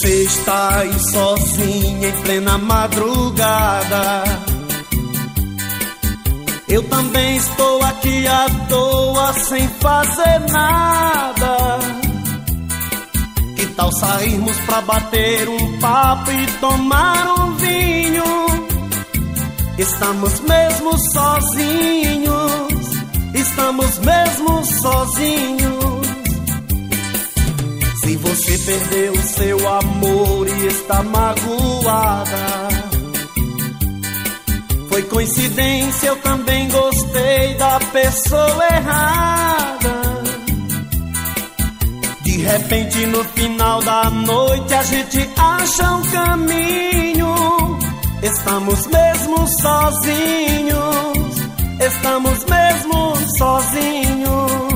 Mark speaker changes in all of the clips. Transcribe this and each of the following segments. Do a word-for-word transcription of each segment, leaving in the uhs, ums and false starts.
Speaker 1: você está aí sozinha em plena madrugada, eu também estou aqui à toa sem fazer nada. Que tal sairmos pra bater um papo e tomar um vinho? Estamos mesmo sozinhos, estamos mesmo sozinhos. Se você perdeu o seu amor e está magoada, foi coincidência, eu também gostei da pessoa errada. De repente no final da noite a gente acha um caminho. Estamos mesmo sozinhos, estamos mesmo sozinhos.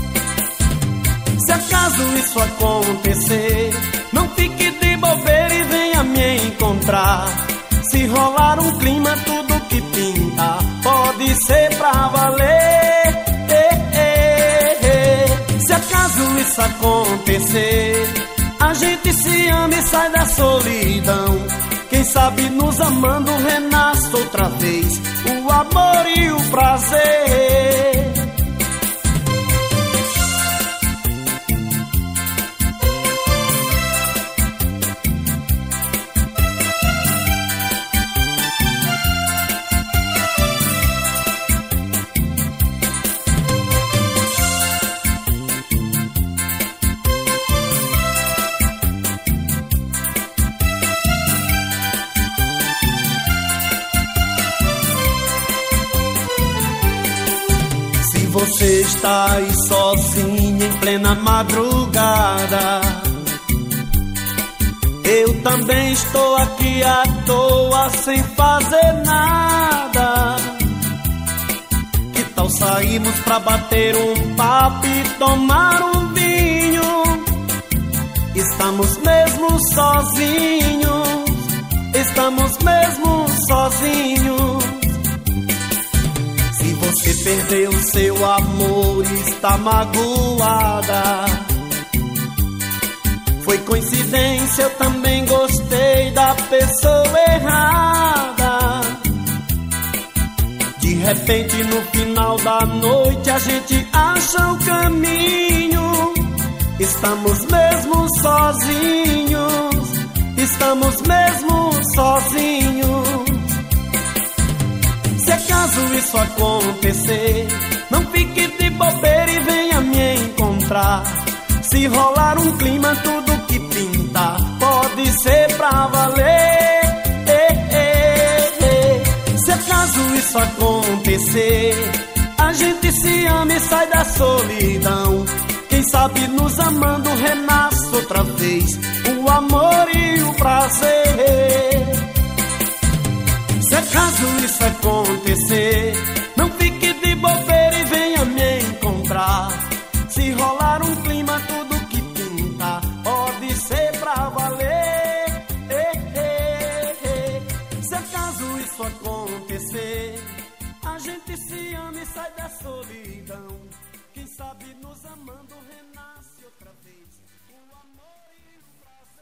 Speaker 1: Se acaso isso acontecer, não fique de bobeira e venha me encontrar. Se rolar um clima, tudo que pinta pode ser pra valer. Se acaso isso acontecer, a gente se ama e sai da solidão. Quem sabe nos amando renasce outra vez o amor e o prazer. Você está aí sozinha em plena madrugada, eu também estou aqui à toa sem fazer nada. Que tal sairmos pra bater um papo e tomar um vinho? Estamos mesmo sozinhos, estamos mesmo sozinhos. Se você perdeu seu amor e está magoada, foi coincidência, eu também gostei da pessoa errada. De repente no final da noite a gente acha o caminho. Estamos mesmo sozinhos, estamos mesmo sozinhos. Se acaso isso acontecer, não fique de bobeira e venha me encontrar. Se rolar um clima, tudo que pinta pode ser pra valer. Se acaso isso acontecer, a gente se ama e sai da solidão. Quem sabe nos amando renasce outra vez o amor e o prazer. Se acaso isso acontecer, não fique de bobeira e venha me encontrar. Se rolar um clima, tudo que pinta pode ser pra valer. Se acaso isso acontecer, a gente se ama e sai da solidão. Quem sabe nos amando renasce outra vez o amor e o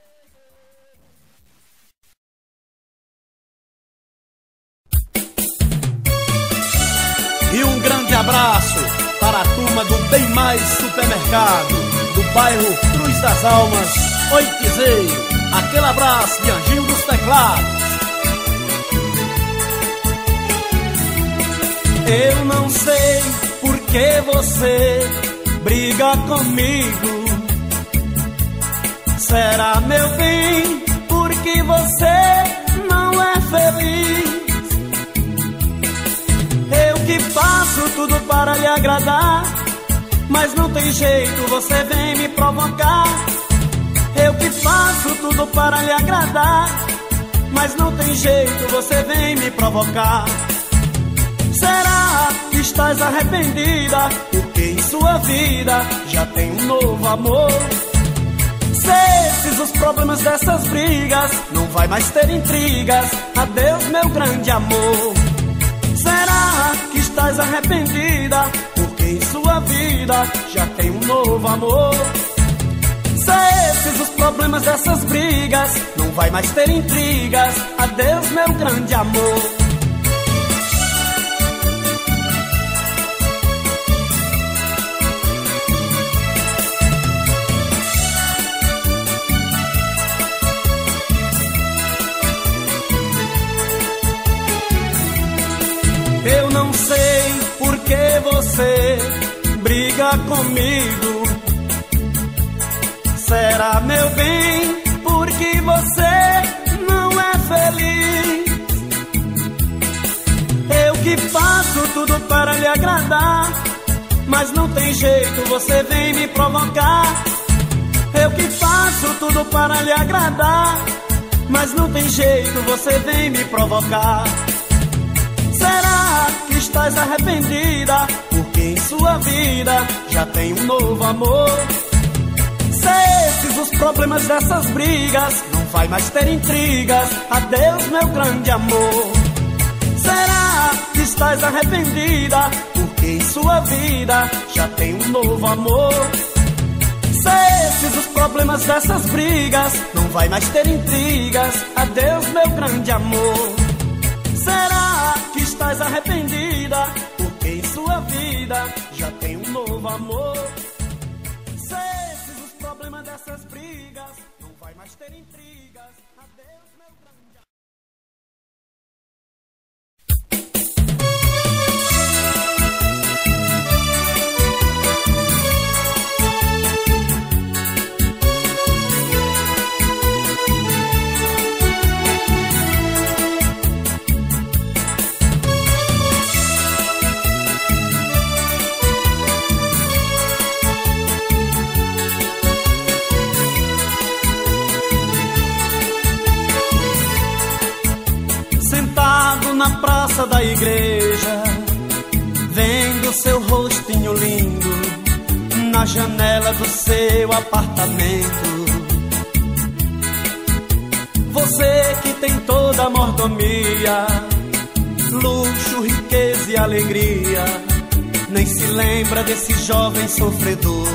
Speaker 1: prazer.
Speaker 2: E um grande abraço para a turma do Bem Mais Supermercado, do bairro Cruz das Almas, Oitizeiro. Aquele abraço de Anjinho dos Teclados.
Speaker 1: Eu não sei por que você briga comigo. Será, meu bem, porque você não é feliz? Eu que faço tudo para lhe agradar, mas não tem jeito, você vem me provocar. Eu que faço tudo para lhe agradar, mas não tem jeito, você vem me provocar. Será que estás arrependida, porque em sua vida já tem um novo amor? Se esses os problemas dessas brigas, não vai mais ter intrigas. Adeus, meu grande amor. Será que estás arrependida, porque em sua vida já tem um novo amor? Se esses os problemas dessas brigas, não vai mais ter intrigas. Adeus, meu grande amor. Eu não sei por que você briga comigo. Será, meu bem, porque você não é feliz? Eu que faço tudo para lhe agradar, mas não tem jeito, você vem me provocar. Eu que faço tudo para lhe agradar, mas não tem jeito, você vem me provocar. Será que estás arrependida, porque em sua vida já tem um novo amor? Se esses os problemas dessas brigas, não vai mais ter intrigas. Adeus, meu grande amor. Será que estás arrependida, porque em sua vida já tem um novo amor? Se esses os problemas dessas brigas, não vai mais ter intrigas. Adeus, meu grande amor. Será que estás arrependida, porque em sua vida já tem um novo amor? Se esses os problemas dessas brigas, não vai mais ter intrigas. Adeus, meu grande amor. Na praça da igreja, vendo seu rostinho lindo na janela do seu apartamento. Você que tem toda a mordomia, luxo, riqueza e alegria, nem se lembra desse jovem sofredor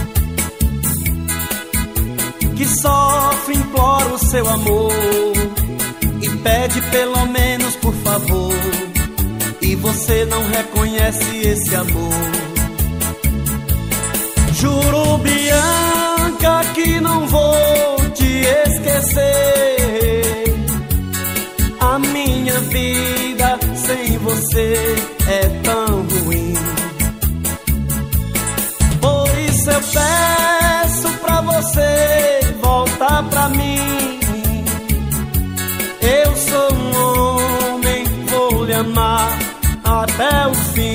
Speaker 1: que sofre, implora o seu amor e pede pelo menos por favor, e você não reconhece esse amor. Juro, Bianca, que não vou te esquecer. A minha vida sem você é tão ruim. Por isso eu peço pra você voltar pra mim. Eu sou um homem, vou lhe amar até o fim.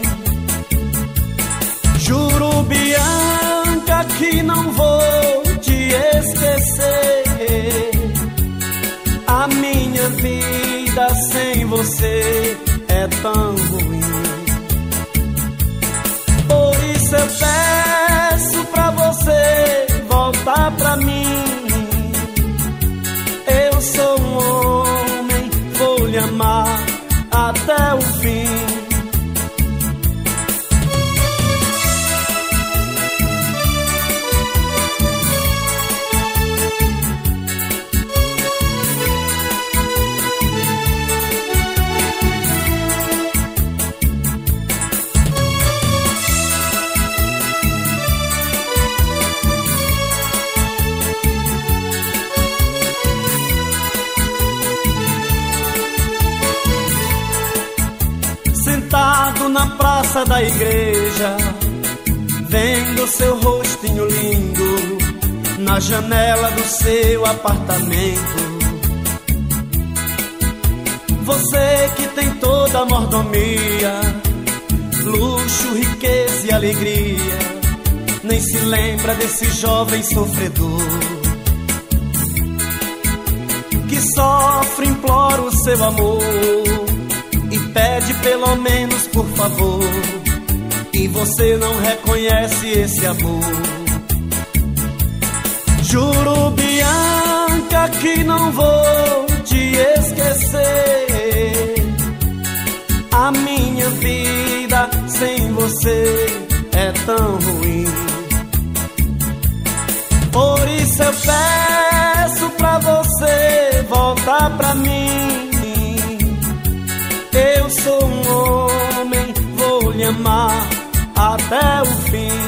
Speaker 1: Juro, Bianca, que não vou te esquecer. A minha vida sem você é tão ruim. Por isso eu peço pra você voltar pra mim. Eu sou um homem, vou lhe amar até o fim. Na praça da igreja, vendo seu rostinho lindo na janela do seu apartamento. Você que tem toda a mordomia, luxo, riqueza e alegria, nem se lembra desse jovem sofredor que sofre, implora o seu amor e pede pelo menos por favor, e você não reconhece esse amor. Juro, Bianca, que não vou te esquecer. A minha vida sem você é tão ruim. Por isso eu peço pra você voltar pra mim. Eu sou um homem, vou lhe amar até o fim.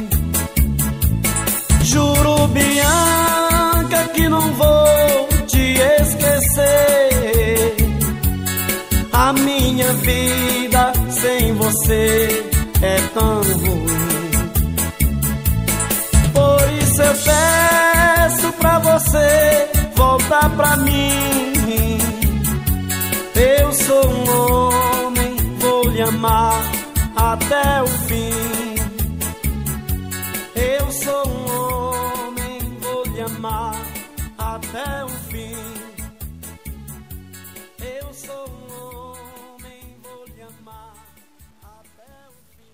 Speaker 1: Juro, Bianca, que não vou te esquecer. A minha vida sem você é tão ruim. Por isso eu peço pra você voltar pra mim. Eu sou um homem, vou lhe amar até o fim. Eu sou um homem, vou lhe amar até o fim. Eu sou um homem, vou lhe amar até o fim.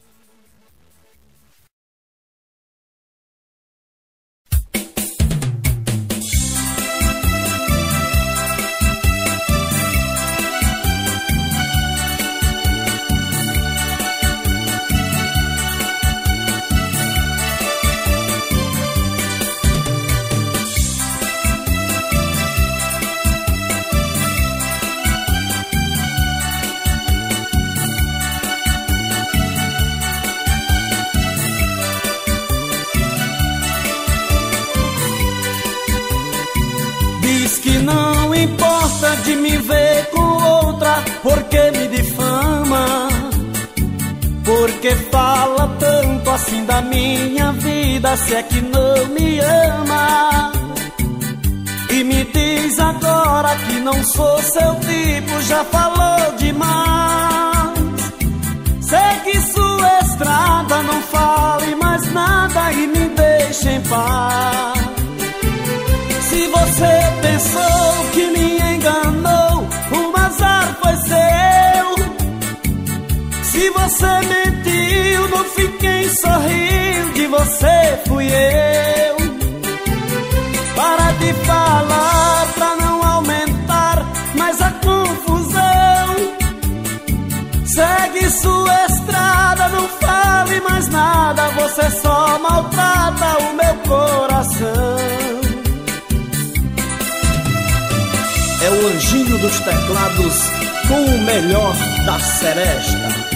Speaker 1: Não importa de me ver com outra, porque me difama, porque fala tanto assim da minha vida, se é que não me ama. E me diz agora que não sou seu tipo, já falou demais. Segue sua estrada, não fale mais nada e me deixe em paz. Se você pensou que me enganou, o azar foi seu. Se você mentiu, no fim quem sorriu de você fui eu. Para de falar pra não aumentar mais a confusão. Segue sua estrada, não fale mais nada, você só maltrata o meu coração.
Speaker 2: É o Anjinho dos Teclados com o melhor da seresta.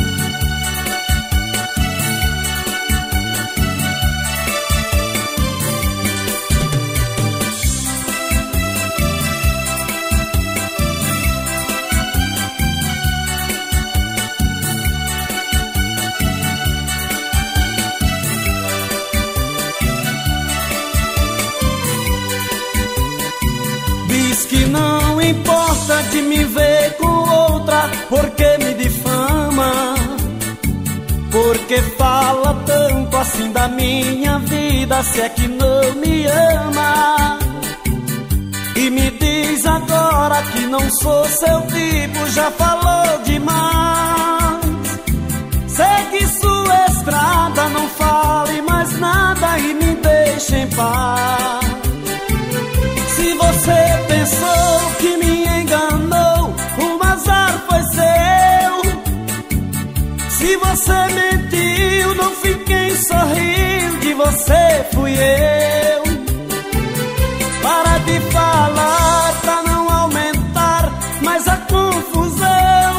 Speaker 1: Não importa de me ver com outra, porque me difama, porque fala tanto assim da minha vida, se é que não me ama. E me diz agora que não sou seu tipo, já falou demais. Segue sua estrada, não fale mais nada e me deixe em paz. Se você pensou que me enganou, o azar foi seu. Se você mentiu, não fim quem sorriu de você fui eu. Para de falar pra não aumentar mais a confusão.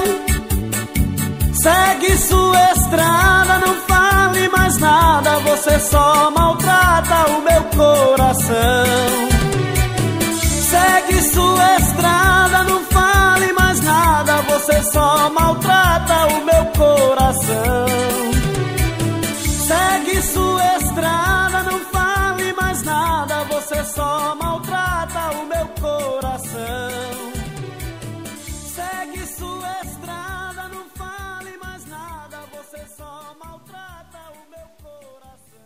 Speaker 1: Segue sua estrada, não fale mais nada, você só maltrata o meu coração. Segue sua estrada, não fale mais nada, você só maltrata o meu coração. Segue sua estrada, não fale mais nada, você só maltrata o meu coração. Segue sua estrada, não fale mais nada, você só maltrata o meu coração.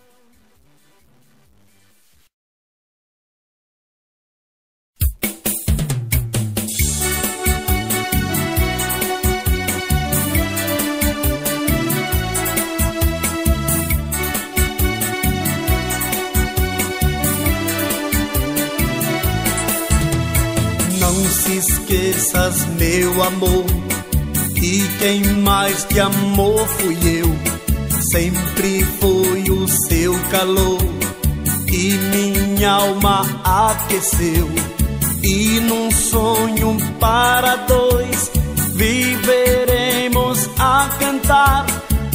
Speaker 1: Não se esqueças, meu amor, e quem mais te amou fui eu. Sempre foi o seu calor e minha alma aqueceu. E num sonho para dois viveremos a cantar,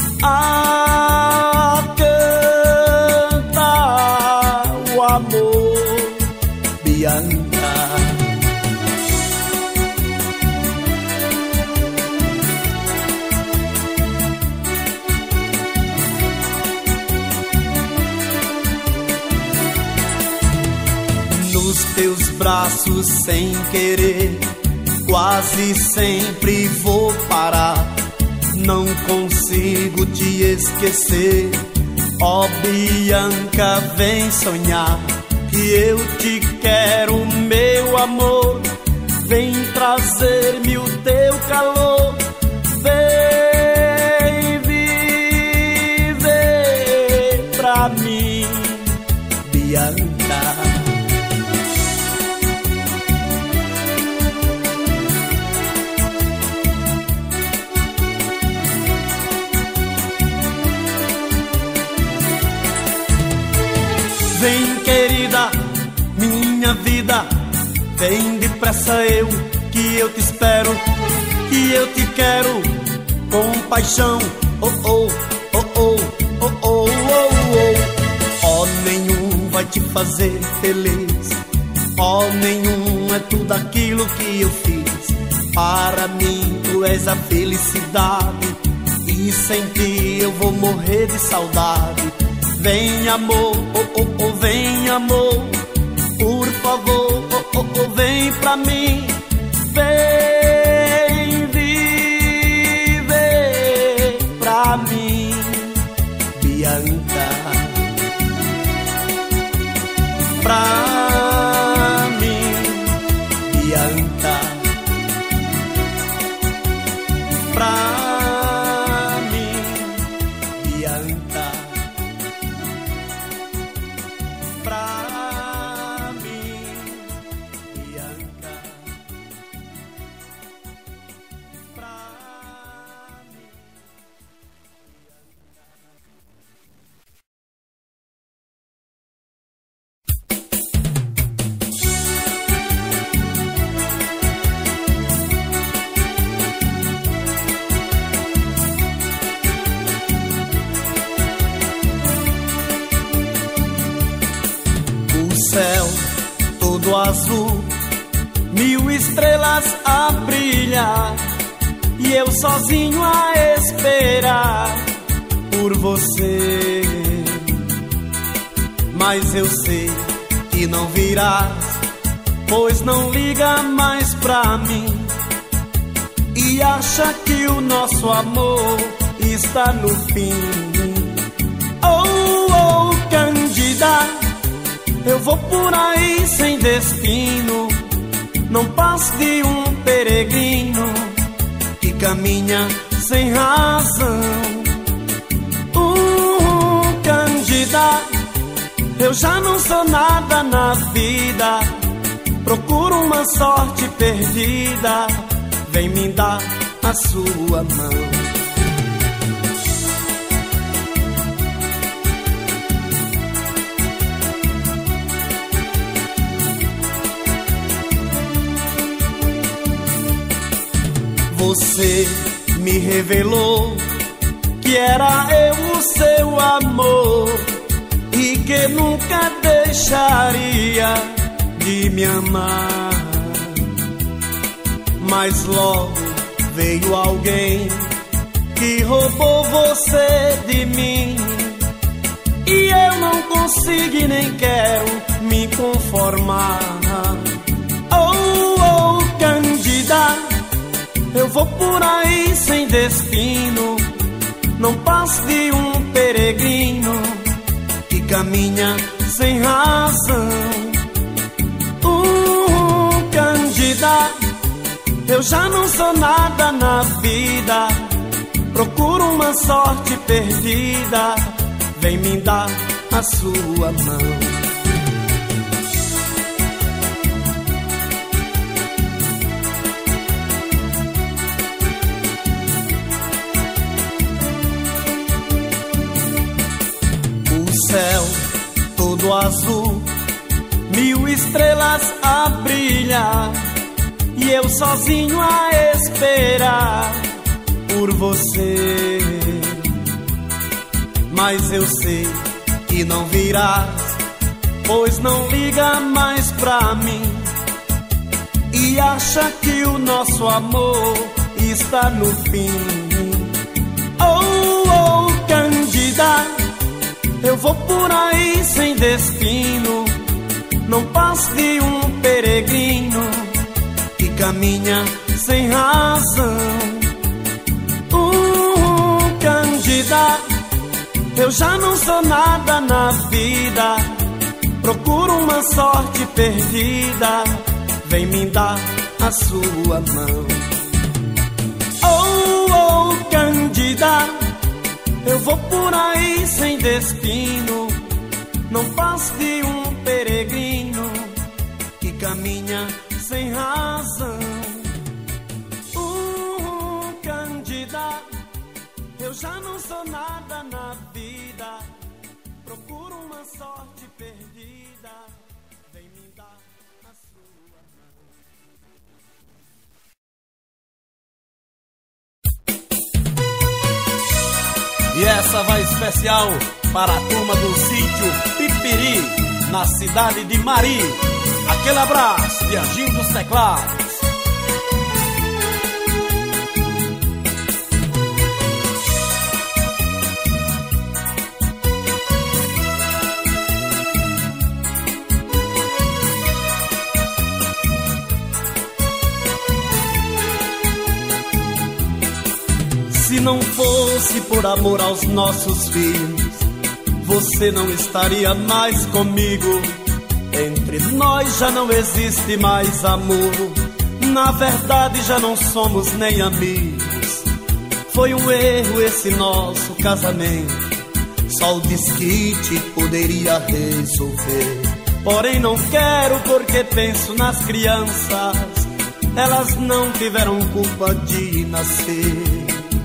Speaker 1: a cantar o amor, Bianca. Nos teus braços sem querer, quase sempre vou parar. Não consigo te esquecer, ó Bianca, vem sonhar que eu te quero, meu amor. Vem trazer-me o teu calor, vem viver pra mim, Bianca. Vem, querida, minha vida, vem depressa eu, que eu te espero, que eu te quero com paixão. Oh, oh, oh, oh, oh, oh, oh, oh. Oh, nenhum vai te fazer feliz, oh, nenhum é tudo aquilo que eu fiz. Para mim tu és a felicidade, e sem ti eu vou morrer de saudade. Vem amor, oh, oh, oh, vem amor, por favor, oh, oh, oh, vem pra mim. Vem viver pra mim, Bianca. Pra mim, Bianca. Pra mim, Bianca. Pra mim, Bianca. Pra mim. Céu todo azul, mil estrelas a brilhar, e eu sozinho a esperar por você. Mas eu sei que não virás, pois não liga mais pra mim, e acha que o nosso amor está no fim. Oh, oh, Cândida, eu vou por aí sem destino, não passo de um peregrino que caminha sem razão. Uh, Cândida, eu já não sou nada na vida, procuro uma sorte perdida, vem me dar a sua mão. Você me revelou que era eu o seu amor, e que nunca deixaria de me amar. Mas logo veio alguém que roubou você de mim, e eu não consigo e nem quero me conformar. Oh, oh, Cândida, eu vou por aí sem destino, não passo de um peregrino que caminha sem razão. Uh, Cândida, eu já não sou nada na vida, procuro uma sorte perdida, vem me dar a sua mão. Céu todo azul, estrelas a brilhar e eu sozinho a esperar por você. Mas eu sei que não virás, pois não liga mais pra mim e acha que o nosso amor está no fim. Oh, oh, Cândida, eu vou por aí sem destino, não passo de um peregrino que caminha sem razão. Uh, Cândida, eu já não sou nada na vida, procuro uma sorte perdida, vem me dar a sua mão. Oh, oh, Cândida, eu vou por aí sem destino, não passo de um peregrino que caminha sem razão. Uh, Cândida, eu já não sou nada na vida, procuro uma sorte perdida, vem me dar a sua mão.
Speaker 2: E essa vai especial para a turma do sítio Pipiri, na cidade de Mari. Aquele abraço de Anjinho dos Teclados.
Speaker 1: Se não fosse por amor aos nossos filhos, você não estaria mais comigo. Entre nós já não existe mais amor, na verdade já não somos nem amigos. Foi um erro esse nosso casamento, só o desquite poderia resolver. Porém não quero porque penso nas crianças, elas não tiveram culpa de nascer.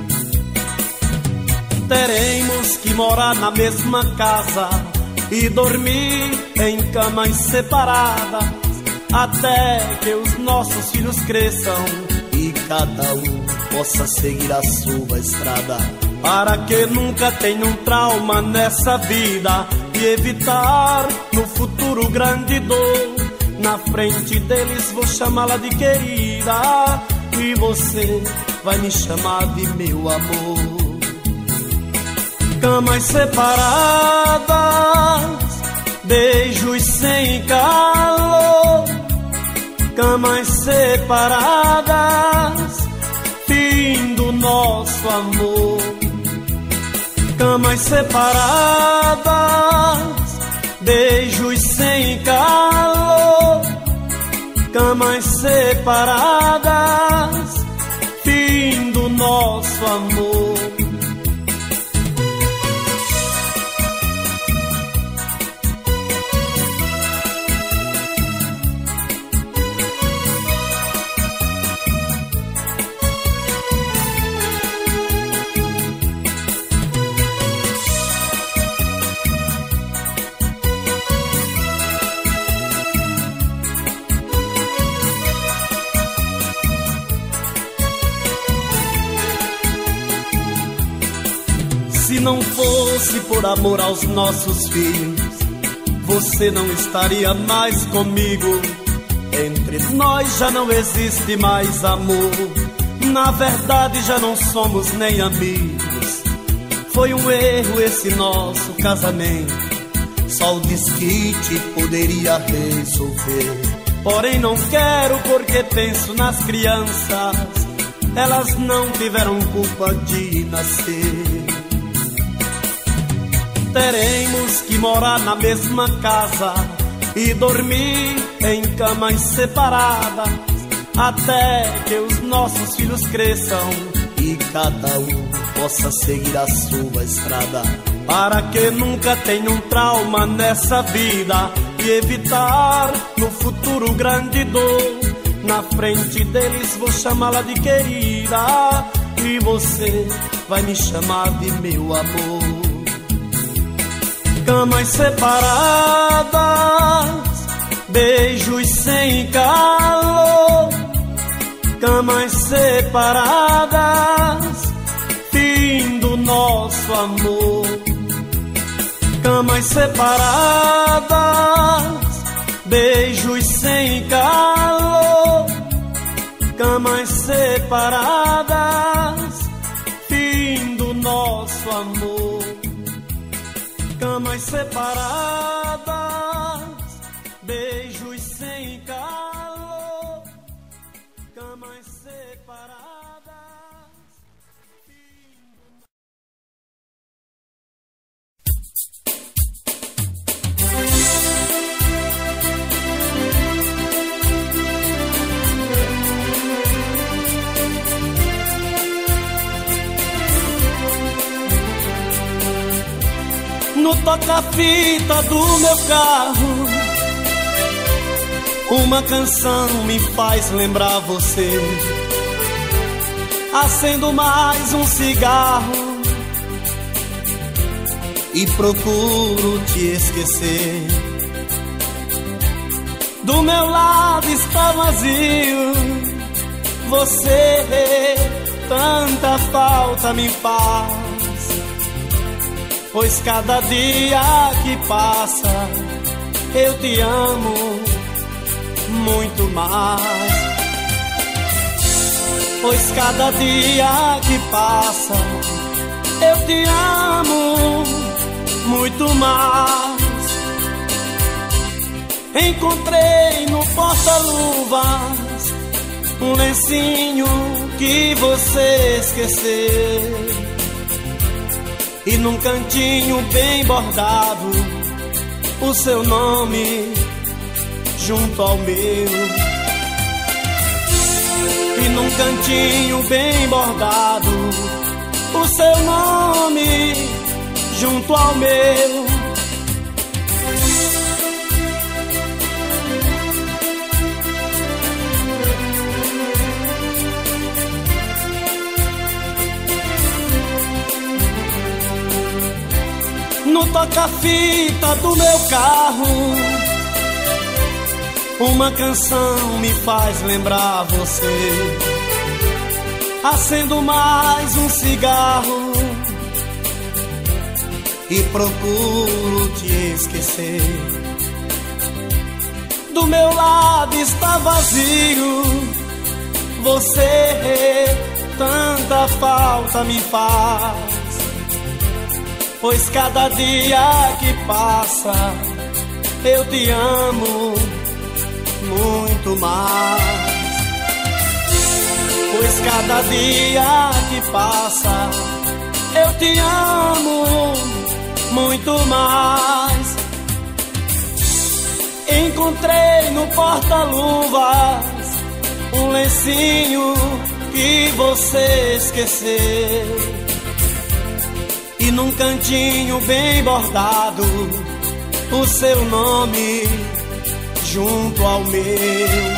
Speaker 1: Teremos que morar na mesma casa e dormir em camas separadas, até que os nossos filhos cresçam e cada um possa seguir a sua estrada, para que nunca tenha um trauma nessa vida e evitar no futuro grande dor. Na frente deles vou chamá-la de querida e você vai me chamar de meu amor. Camas separadas, beijos sem calor. Camas separadas, fim do nosso amor. Camas separadas, beijos sem calor. Camas separadas, fim do nosso amor. Se não fosse por amor aos nossos filhos, você não estaria mais comigo. Entre nós já não existe mais amor, na verdade já não somos nem amigos. Foi um erro esse nosso casamento, só o desquite poderia resolver. Porém não quero porque penso nas crianças, elas não tiveram culpa de nascer. Teremos que morar na mesma casa e dormir em camas separadas, até que os nossos filhos cresçam e cada um possa seguir a sua estrada, para que nunca tenha um trauma nessa vida e evitar no futuro grande dor. Na frente deles vou chamá-la de querida e você vai me chamar de meu amor. Camas separadas, beijos sem calor, camas separadas, fim do nosso amor. Camas separadas, beijos sem calor, camas separadas, fim do nosso amor. Camas separadas, beijos sem calor, camas separadas. No toca-fita do meu carro, uma canção me faz lembrar você. Acendo mais um cigarro e procuro te esquecer. Do meu lado está vazio, você tanta falta me faz. Pois cada dia que passa eu te amo muito mais. Pois cada dia que passa eu te amo muito mais. Encontrei no porta-luvas um lencinho que você esqueceu, e num cantinho bem bordado o seu nome junto ao meu. E num cantinho bem bordado o seu nome junto ao meu. No toca-fita do meu carro, uma canção me faz lembrar você. Acendo mais um cigarro e procuro te esquecer. Do meu lado está vazio, você tanta falta me faz. Pois cada dia que passa eu te amo muito mais. Pois cada dia que passa eu te amo muito mais. Encontrei no porta-luvas um lencinho que você esqueceu, e num cantinho bem bordado o seu nome junto ao meu.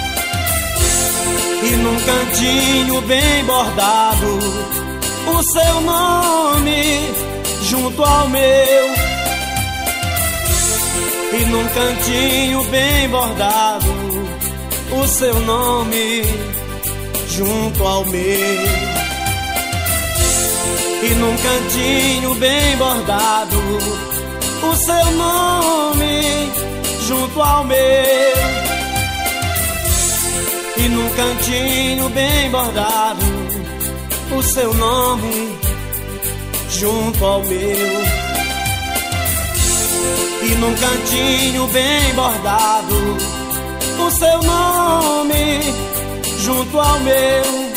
Speaker 1: E num cantinho bem bordado o seu nome junto ao meu. E num cantinho bem bordado o seu nome junto ao meu. E num cantinho bem bordado o seu nome junto ao meu. E num cantinho bem bordado o seu nome junto ao meu. E num cantinho bem bordado o seu nome junto ao meu.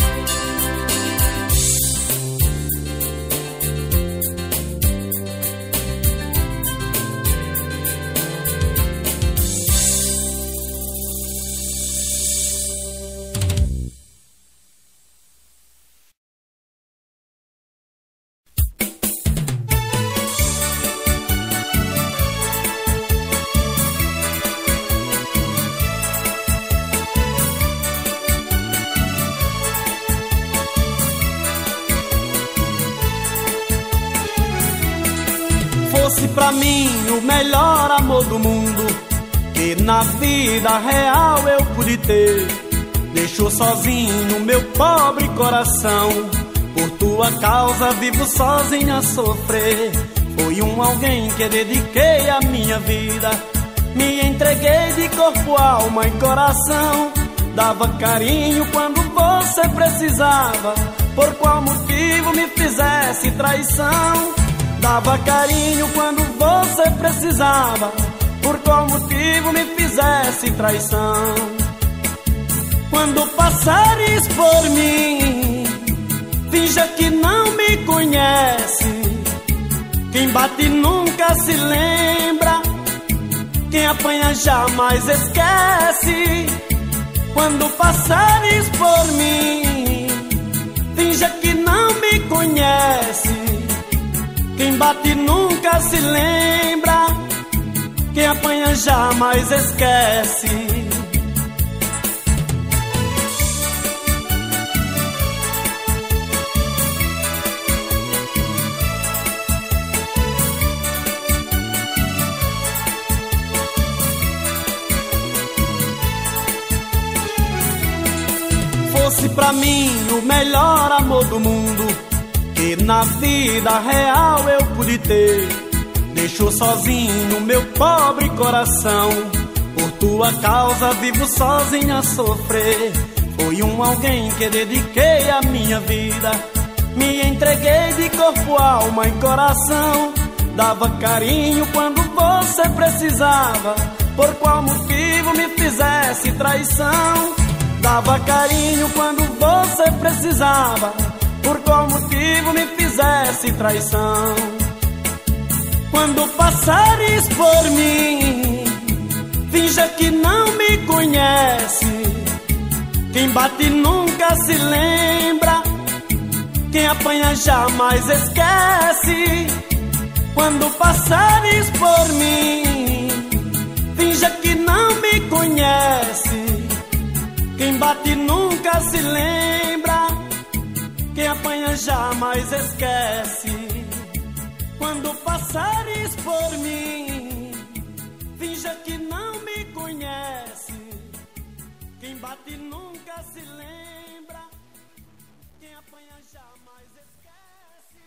Speaker 1: Fosse pra mim o melhor amor do mundo, que na vida real eu pude ter. Deixou sozinho meu pobre coração, por tua causa vivo sozinho a sofrer. Foi um alguém que dediquei a minha vida, me entreguei de corpo, alma e coração. Dava carinho quando você precisava, por qual motivo me fizesse traição? Dava carinho quando você precisava, por qual motivo me fizesse traição? Quando passares por mim, finja que não me conhece. Quem bate nunca se lembra, quem apanha jamais esquece. Quando passares por mim, finja que não me conhece. Quem bate nunca se lembra, quem apanha jamais esquece. Fosse pra mim o melhor amor do mundo, que na vida real eu pude ter. Deixou sozinho meu pobre coração, por tua causa vivo sozinho a sofrer. Foi um alguém que dediquei a minha vida, me entreguei de corpo, alma e coração. Dava carinho quando você precisava, por qual motivo me fizesse traição? Dava carinho quando você precisava, por qual motivo me fizesse traição? Quando passares por mim, finja que não me conhece. Quem bate nunca se lembra, quem apanha jamais esquece. Quando passares por mim, finja que não me conhece. Quem bate nunca se lembra, quem apanha jamais esquece. Quando passares por mim, finja que não me conhece. Quem bate nunca se lembra, quem apanha jamais esquece.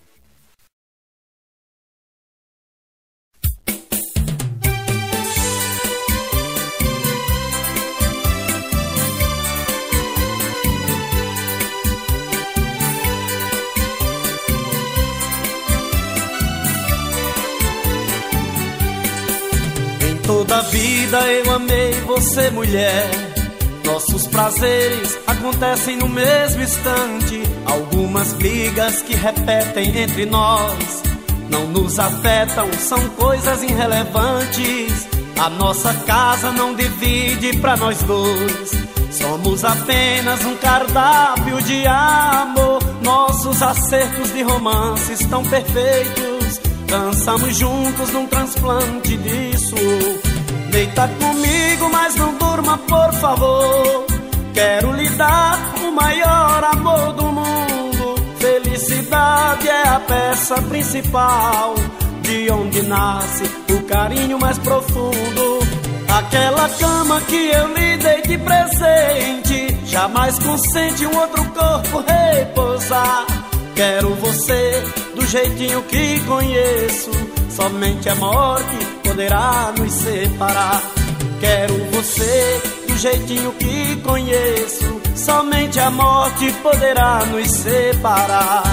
Speaker 1: Toda a vida eu amei você, mulher. Nossos prazeres acontecem no mesmo instante. Algumas brigas que repetem entre nós não nos afetam, são coisas irrelevantes. A nossa casa não divide pra nós dois, somos apenas um cardápio de amor. Nossos acertos de romance estão perfeitos, dançamos juntos num transplante disso. Deita comigo, mas não durma, por favor. Quero lhe dar o maior amor do mundo. Felicidade é a peça principal, de onde nasce o carinho mais profundo. Aquela cama que eu lhe dei de presente jamais consente um outro corpo repousar. Quero você do jeitinho que conheço, somente a morte poderá nos separar. Quero você do jeitinho que conheço, somente a morte poderá nos separar.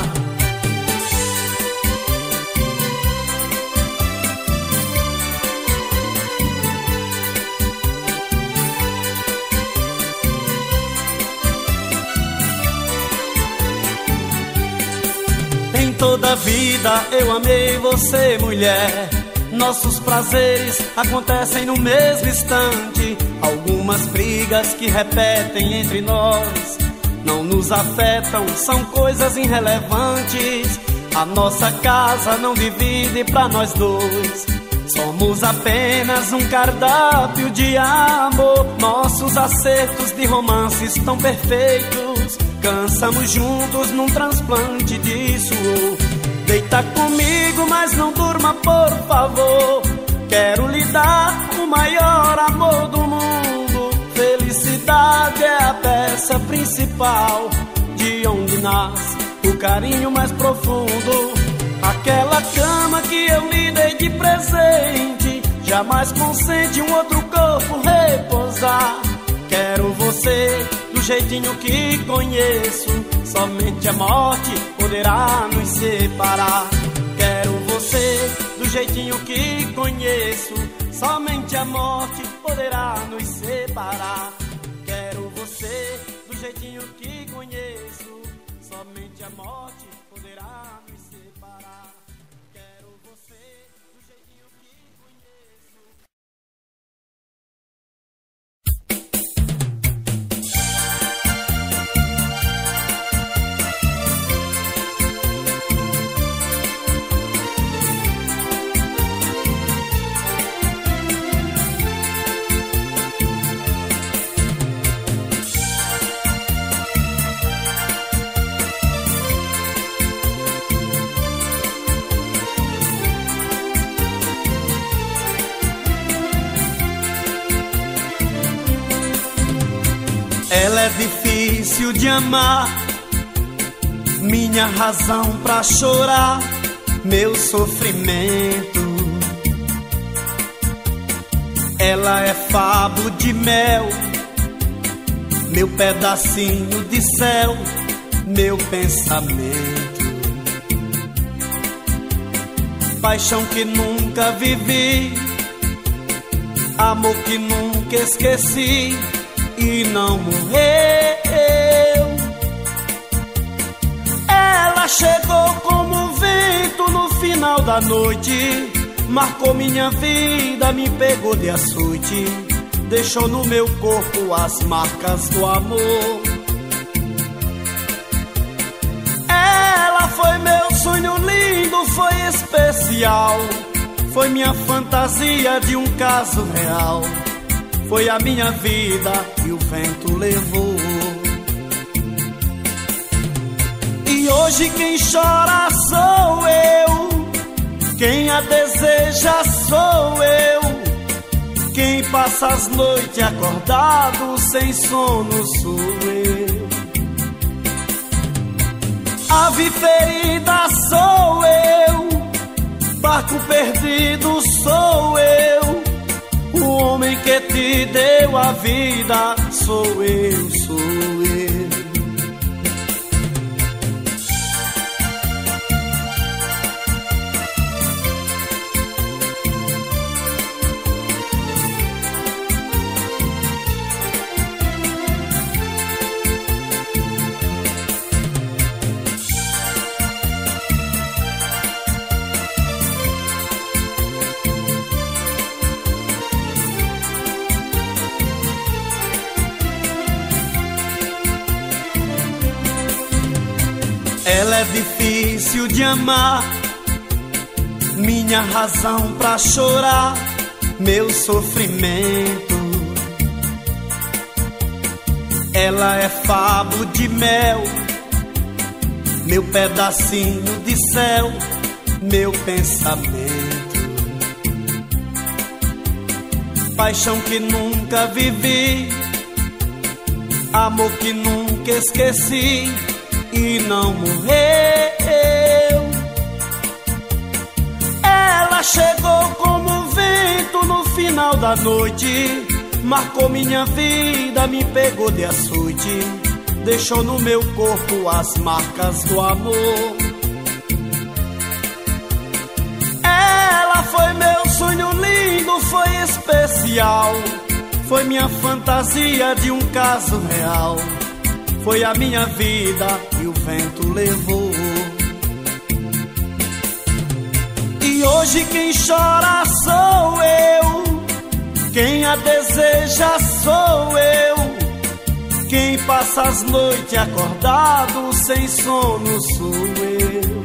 Speaker 1: Em toda a vida eu amei você, mulher. Nossos prazeres acontecem no mesmo instante. Algumas brigas que repetem entre nós não nos afetam, são coisas irrelevantes. A nossa casa não divide pra nós dois, somos apenas um cardápio de amor. Nossos acertos de romance estão perfeitos, cansamos juntos num transplante disso. Deita comigo, mas não durma, por favor. Quero lhe dar o maior amor do mundo. Felicidade é a peça principal, de onde nasce o carinho mais profundo. Aquela cama que eu lhe dei de presente jamais consente um outro corpo repousar. Quero você do jeitinho que conheço, somente a morte poderá nos separar. Quero você do jeitinho que conheço, somente a morte poderá nos separar. Quero você do jeitinho que conheço, somente a morte poderá nos separar. Quero você do jeitinho que conheço. Ela é difícil de amar, minha razão pra chorar, meu sofrimento. Ela é favo de mel, meu pedacinho de céu, meu pensamento. Paixão que nunca vivi, amor que nunca esqueci e não morreu. Ela chegou como um vento no final da noite, marcou minha vida, me pegou de açoite, deixou no meu corpo as marcas do amor. Ela foi meu sonho lindo, foi especial, foi minha fantasia de um caso real. Foi a minha vida que o vento levou. E hoje quem chora sou eu, quem a deseja sou eu, quem passa as noites acordado sem sono sou eu. Ave ferida sou eu, barco perdido sou eu, o homem que te deu a vida sou eu, sou eu. Ela é difícil de amar, minha razão pra chorar, meu sofrimento. Ela é favo de mel, meu pedacinho de céu, meu pensamento. Paixão que nunca vivi, amor que nunca esqueci e não morreu. Ela chegou como um vento no final da noite, marcou minha vida, me pegou de açoite, deixou no meu corpo as marcas do amor. Ela foi meu sonho lindo, foi especial, foi minha fantasia de um caso real. Foi a minha vida que o vento levou. E hoje quem chora sou eu, quem a deseja sou eu, quem passa as noites acordado sem sono sou eu.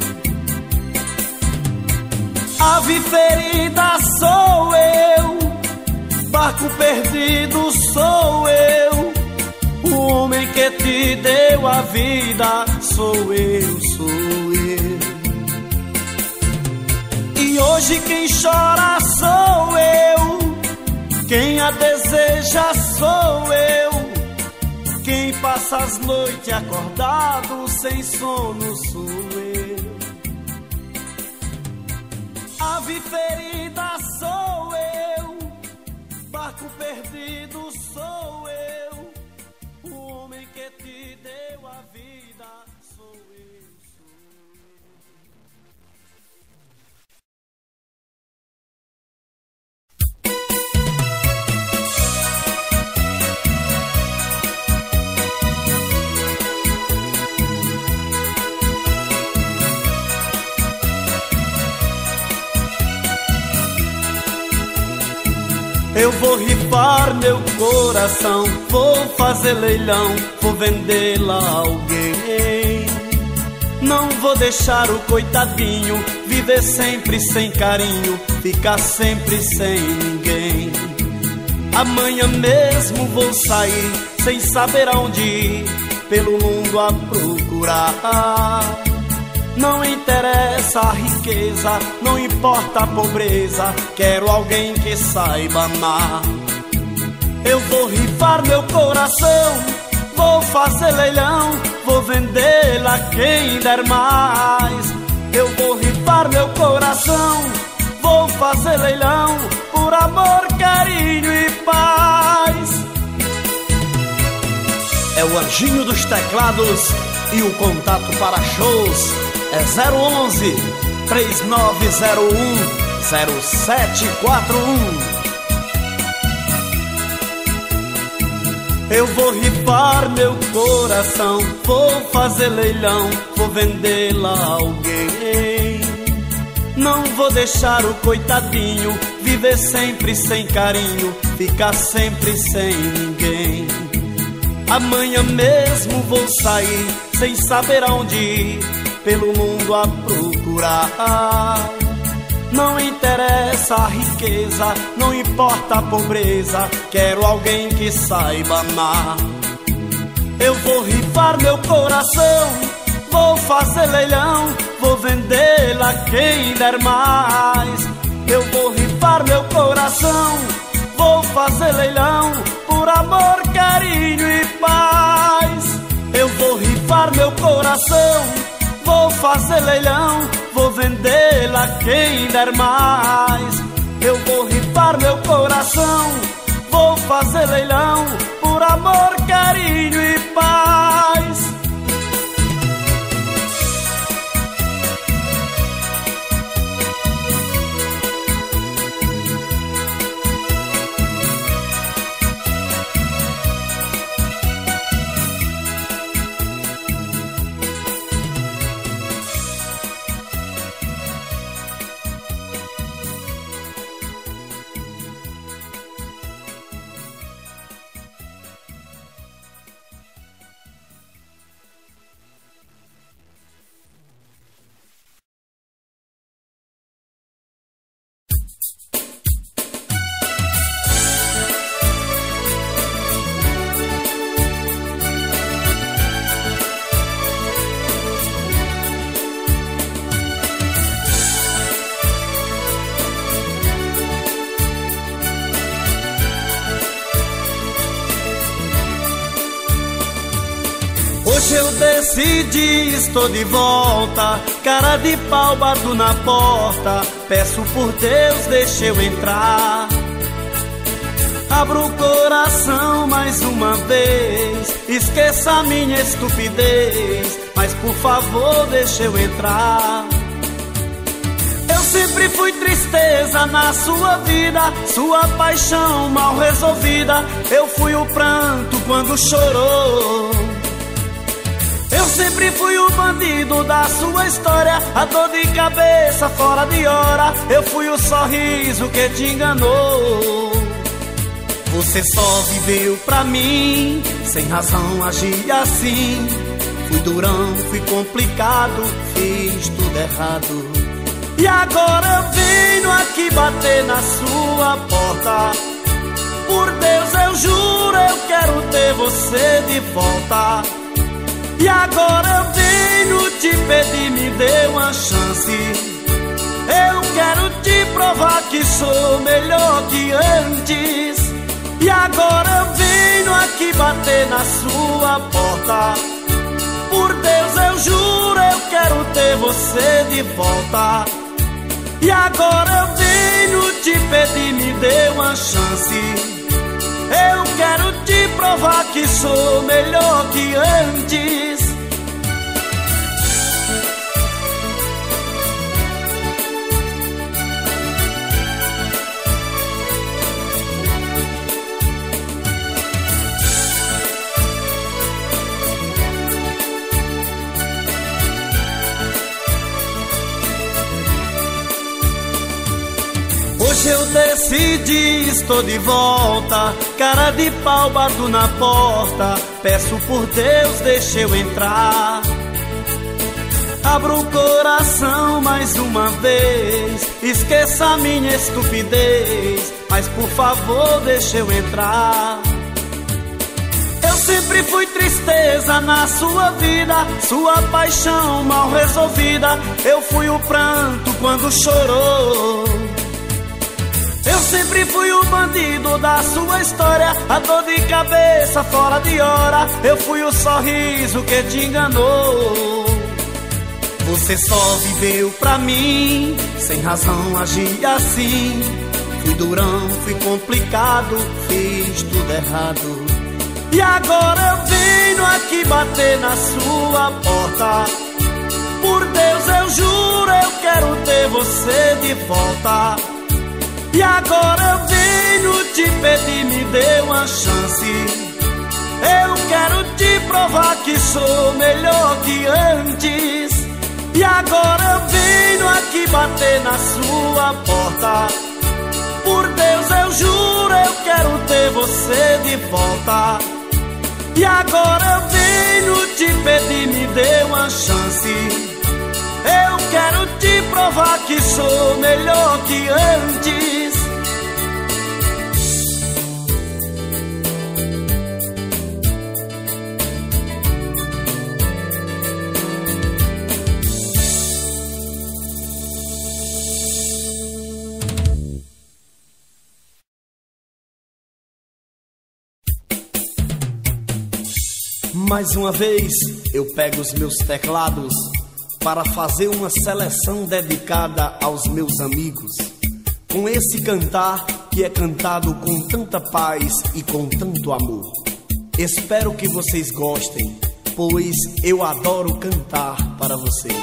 Speaker 1: Ave ferida sou eu, barco perdido sou eu, o homem que te deu a vida sou eu, sou eu. E Hoje quem chora sou eu, quem a deseja sou eu, quem passa as noites acordado sem sono sou eu. Ave ferida sou eu, barco perdido sou eu, o homem que te deu a vida sou eu. Eu vou rifar meu coração, vou fazer leilão, vou vendê-la a alguém. Não vou deixar o coitadinho viver sempre sem carinho, ficar sempre sem ninguém. Amanhã mesmo vou sair, sem saber aonde ir, pelo mundo a procurar. Não interessa a riqueza, não importa a pobreza, quero alguém que saiba amar. Eu vou rifar meu coração, vou fazer leilão, vou vendê-la quem der mais. Eu vou rifar meu coração, vou fazer leilão, por amor, carinho e paz.
Speaker 2: É o Anjinho dos Teclados e o contato para shows é zero onze, três nove zero um, zero sete quatro um.
Speaker 1: Eu vou rifar meu coração, vou fazer leilão, vou vendê-la a alguém. Não vou deixar o coitadinho viver sempre sem carinho, ficar sempre sem ninguém. Amanhã mesmo vou sair, sem saber aonde ir, pelo mundo a procurar. Não interessa a riqueza, não importa a pobreza, quero alguém que saiba amar. Eu vou rifar meu coração, vou fazer leilão, vou vendê-la quem der mais. Eu vou rifar meu coração, vou fazer leilão, por amor, carinho e paz. Eu vou rifar meu coração, vou fazer leilão, vou vendê-la quem der mais. Eu vou rifar meu coração, vou fazer leilão, por amor, carinho e paz. Hoje eu decidi, estou de volta, cara de pau, bato na porta, peço por Deus, deixa eu entrar. Abro o coração mais uma vez, esqueça a minha estupidez, mas por favor deixa eu entrar. Eu sempre fui tristeza na sua vida, sua paixão mal resolvida, eu fui o pranto quando chorou. Eu sempre fui o bandido da sua história, a dor de cabeça fora de hora, eu fui o sorriso que te enganou. Você só viveu pra mim, sem razão agi assim. Fui durão, fui complicado, fiz tudo errado. E agora eu venho aqui bater na sua porta. Por Deus eu juro, eu quero ter você de volta. E agora eu venho te pedir, me dê uma chance. Eu quero te provar que sou melhor que antes. E agora eu venho aqui bater na sua porta. Por Deus eu juro, eu quero ter você de volta. E agora eu venho te pedir, me dê uma chance. Eu quero te provar que sou melhor que antes. Hoje eu decidi, estou de volta. Cara de pau, bato na porta. Peço por Deus, deixa eu entrar. Abro o coração mais uma vez. Esqueça minha estupidez, mas por favor deixa eu entrar. Eu sempre fui tristeza na sua vida, sua paixão mal resolvida. Eu fui o pranto quando chorou. Eu sempre fui o bandido da sua história, a dor de cabeça fora de hora. Eu fui o sorriso que te enganou. Você só viveu pra mim, sem razão agi assim. Fui durão, fui complicado, fiz tudo errado. E agora eu venho aqui bater na sua porta. Por Deus eu juro, eu quero ter você de volta. E agora eu venho te pedir, me dê uma chance. Eu quero te provar que sou melhor que antes. E agora eu venho aqui bater na sua porta. Por Deus eu juro, eu quero ter você de volta. E agora eu venho te pedir, me dê uma chance. Eu quero te provar que sou melhor que antes. Mais uma vez eu pego os meus teclados para fazer uma seleção dedicada aos meus amigos, com esse cantar que é cantado com tanta paz e com tanto amor. Espero que vocês gostem, pois eu adoro cantar para vocês.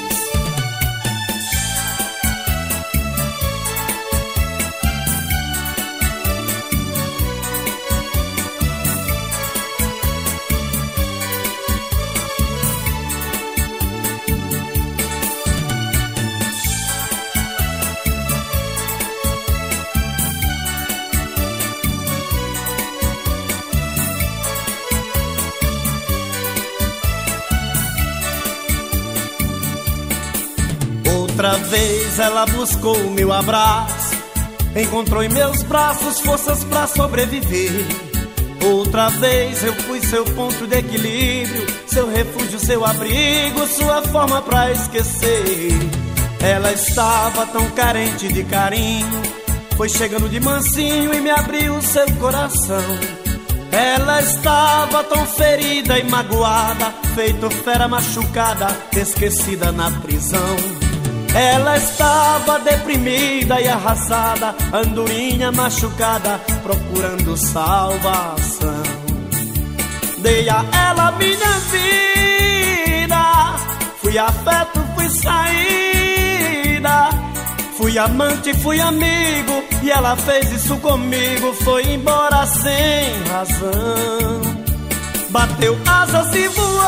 Speaker 1: Outra vez ela buscou o meu abraço, encontrou em meus braços forças pra sobreviver. Outra vez eu fui seu ponto de equilíbrio, seu refúgio, seu abrigo, sua forma pra esquecer. Ela estava tão carente de carinho, foi chegando de mansinho e me abriu seu coração. Ela estava tão ferida e magoada, feito fera machucada, esquecida na prisão. Ela estava deprimida e arrasada, andorinha machucada, procurando salvação. Dei a ela minha vida, fui afeto, fui saída, fui amante, fui amigo, e ela fez isso comigo, foi embora sem razão. Bateu asas e voou,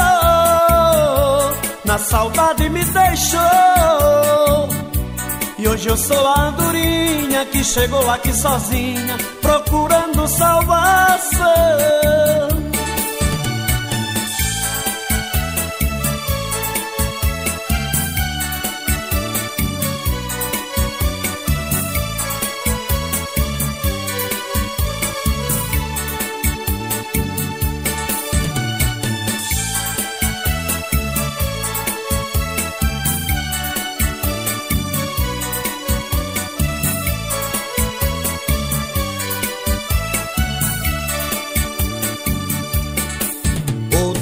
Speaker 1: na saudade me deixou. E hoje eu sou a andorinha que chegou aqui sozinha, procurando salvação.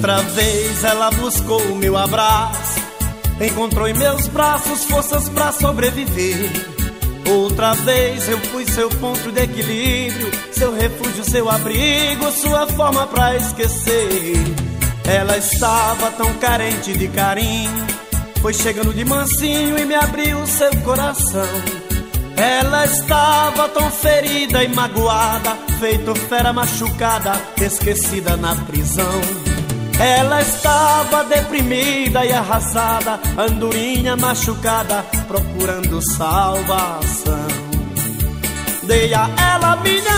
Speaker 1: Outra vez ela buscou o meu abraço, encontrou em meus braços forças pra sobreviver. Outra vez eu fui seu ponto de equilíbrio, seu refúgio, seu abrigo, sua forma pra esquecer. Ela estava tão carente de carinho, foi chegando de mansinho e me abriu seu coração. Ela estava tão ferida e magoada, feito fera machucada, esquecida na prisão. Ela estava deprimida e arrasada, andorinha machucada, procurando salvação. Dei a ela minha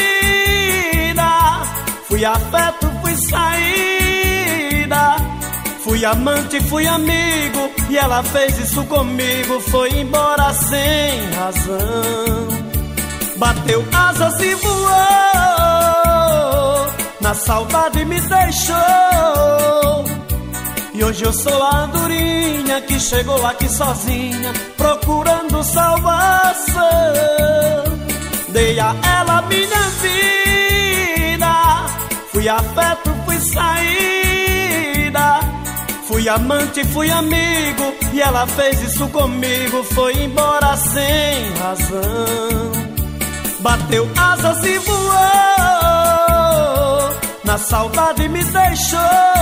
Speaker 1: vida, fui afeto, fui saída, fui amante, fui amigo, e ela fez isso comigo, foi embora sem razão. Bateu asas e voou, na saudade me deixou. E hoje eu sou a andorinha que chegou aqui sozinha, procurando salvação. Dei a ela minha vida, fui afeto, fui saída, fui amante, fui amigo, e ela fez isso comigo, foi embora sem razão. Bateu asas e voou, na saudade me deixou.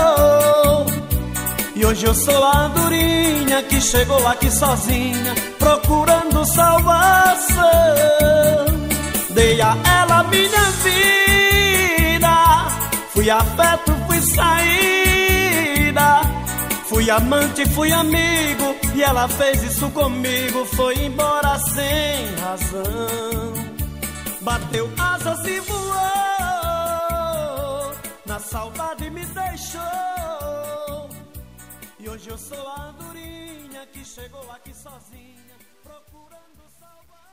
Speaker 1: E hoje eu sou a andorinha que chegou aqui sozinha, procurando salvação. Dei a ela minha vida, fui afeto, fui saída, fui amante, fui amigo, e ela fez isso comigo, foi embora sem razão. Bateu asas e voou, na saudade me deixou. E hoje eu sou a andorinha que chegou aqui sozinha, procurando salvação.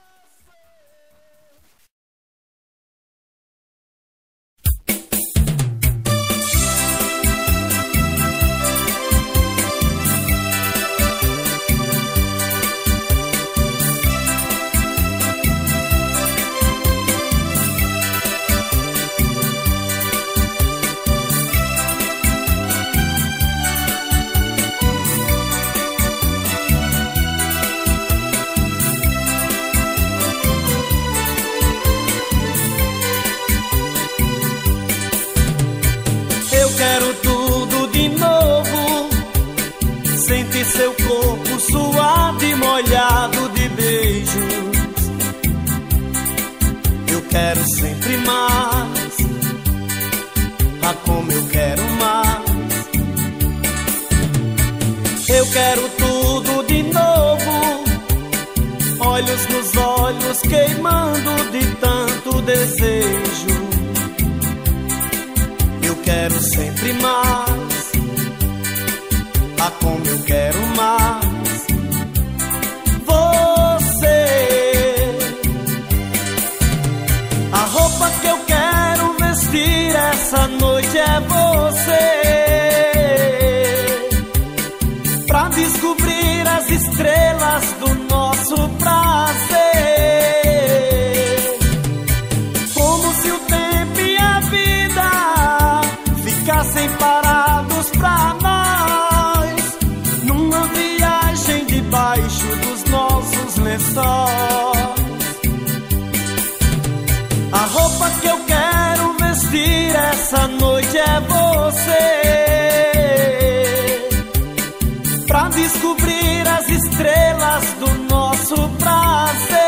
Speaker 1: Seu corpo suado e molhado de beijos. Eu quero sempre mais, ah, como eu quero mais. Eu quero tudo de novo, olhos nos olhos queimando de tanto desejo. Eu quero sempre mais, ah, como eu quero mais. Você, a roupa que eu quero vestir essa noite é você, pra descobrir as estrelas do nosso prazer. Como se o tempo e a vida ficassem parados pra nós, numa viagem debaixo dos nossos lençóis. A roupa que eu quero vestir essa noite é você, pra descobrir as estrelas do nosso prazer.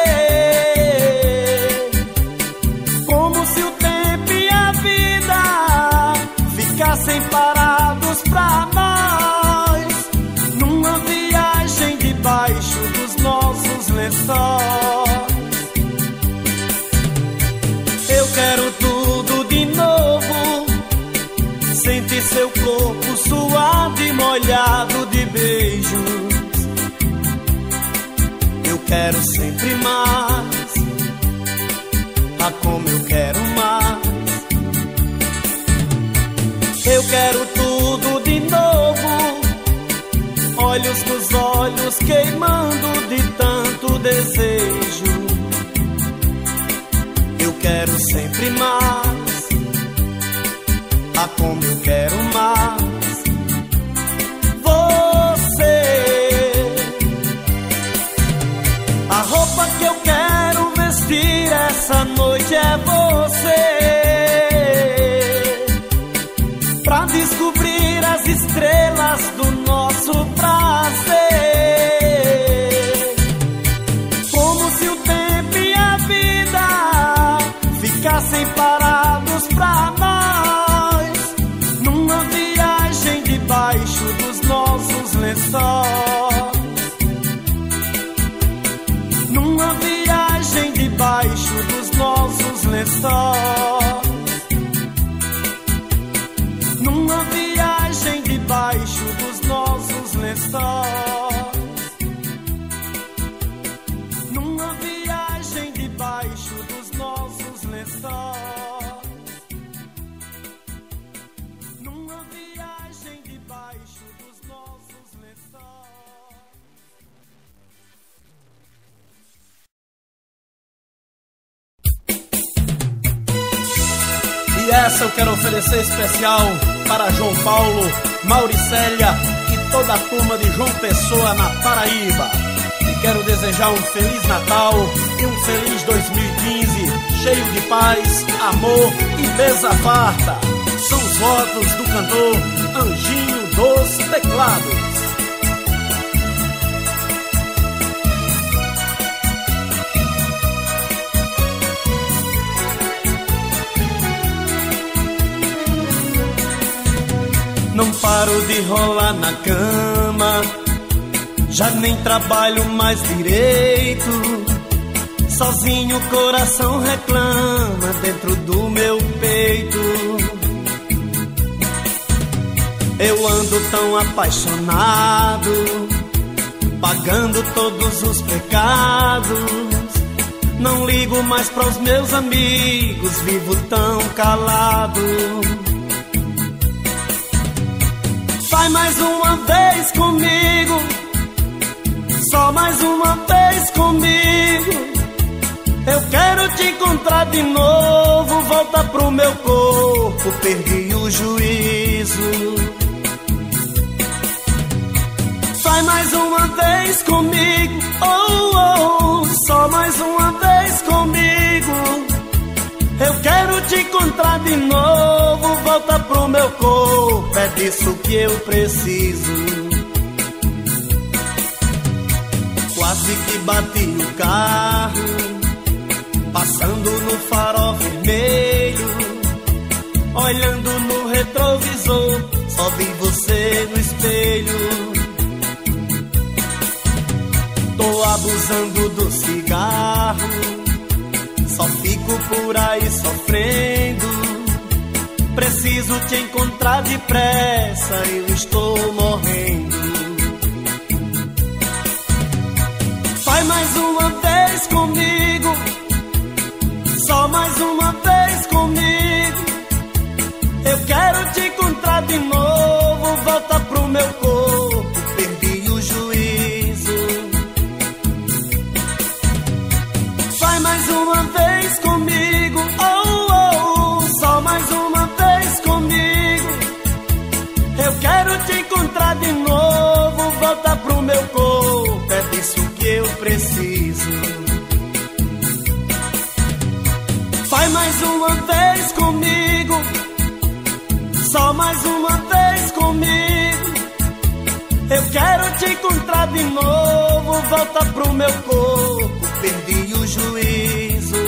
Speaker 1: Como se o tempo e a vida ficassem parados pra nós, numa viagem debaixo dos nossos lençóis. Eu quero tudo de novo, sentir seu corpo suado e molhado de beijos. Eu quero sempre mais, ah, como eu quero mais. Eu quero tudo de novo, olhos nos olhos queimando de tanto desejo. Eu quero sempre mais, ah, como eu quero mais. pra descobrir as estrelas do nosso prazer. Como se o tempo e a vida ficassem parados pra nós, numa viagem debaixo dos nossos lençóis. Numa viagem debaixo dos nossos lençóis. Numa viagem debaixo dos nossos lençóis. Numa viagem debaixo dos nossos lençóis. Numa viagem debaixo dos nossos lençóis.
Speaker 2: E essa eu quero oferecer especial para João Paulo, Mauricélia e toda a turma de João Pessoa, na Paraíba. E quero desejar um Feliz Natal e um Feliz dois mil e quinze, cheio de paz, amor e mesa farta. São os votos do cantor Anjinho dos Teclados.
Speaker 1: Não paro de rolar na cama, já nem trabalho mais direito. Sozinho o coração reclama dentro do meu peito. Eu ando tão apaixonado, pagando todos os pecados. Não ligo mais para os meus amigos, vivo tão calado. Vai mais uma vez comigo, só mais uma vez comigo. Eu quero te encontrar de novo, volta pro meu corpo, perdi o juízo. Vai mais uma vez comigo, oh, oh, só mais uma vez comigo. Eu quero te encontrar de novo, volta pro meu corpo, é disso que eu preciso. Quase que bati o carro, passando no farol vermelho. Olhando no retrovisor, só vi você no espelho. Tô abusando do cigarro, só fico por aí sofrendo. Preciso te encontrar depressa, eu estou morrendo. Vai mais uma vez comigo, só mais uma vez comigo. Eu quero te encontrar de novo, volta pro meu corpo, perdi o juízo. Vai mais uma vez comigo, oh, oh, só mais uma vez comigo. Eu quero te encontrar de novo, volta pro meu corpo, é disso que eu preciso. Vai mais uma vez comigo, só mais uma vez comigo. Eu quero te encontrar de novo, volta pro meu corpo, perdi o juízo.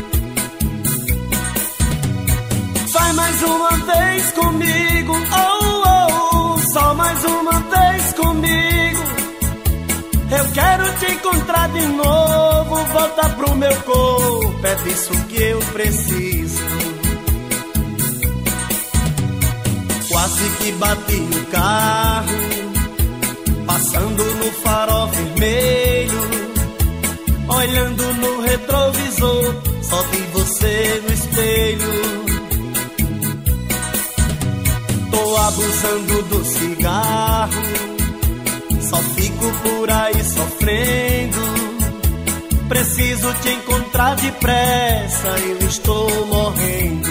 Speaker 1: Vai mais uma vez comigo, oh, oh, só mais uma vez comigo. Eu quero te encontrar de novo, volta pro meu corpo, é disso que eu preciso. Quase que bati o carro, passando no farol vermelho. Olhando no retrovisor, só vi você no espelho. Tô abusando do cigarro, só fico por aí sofrendo. Preciso te encontrar depressa, eu estou morrendo.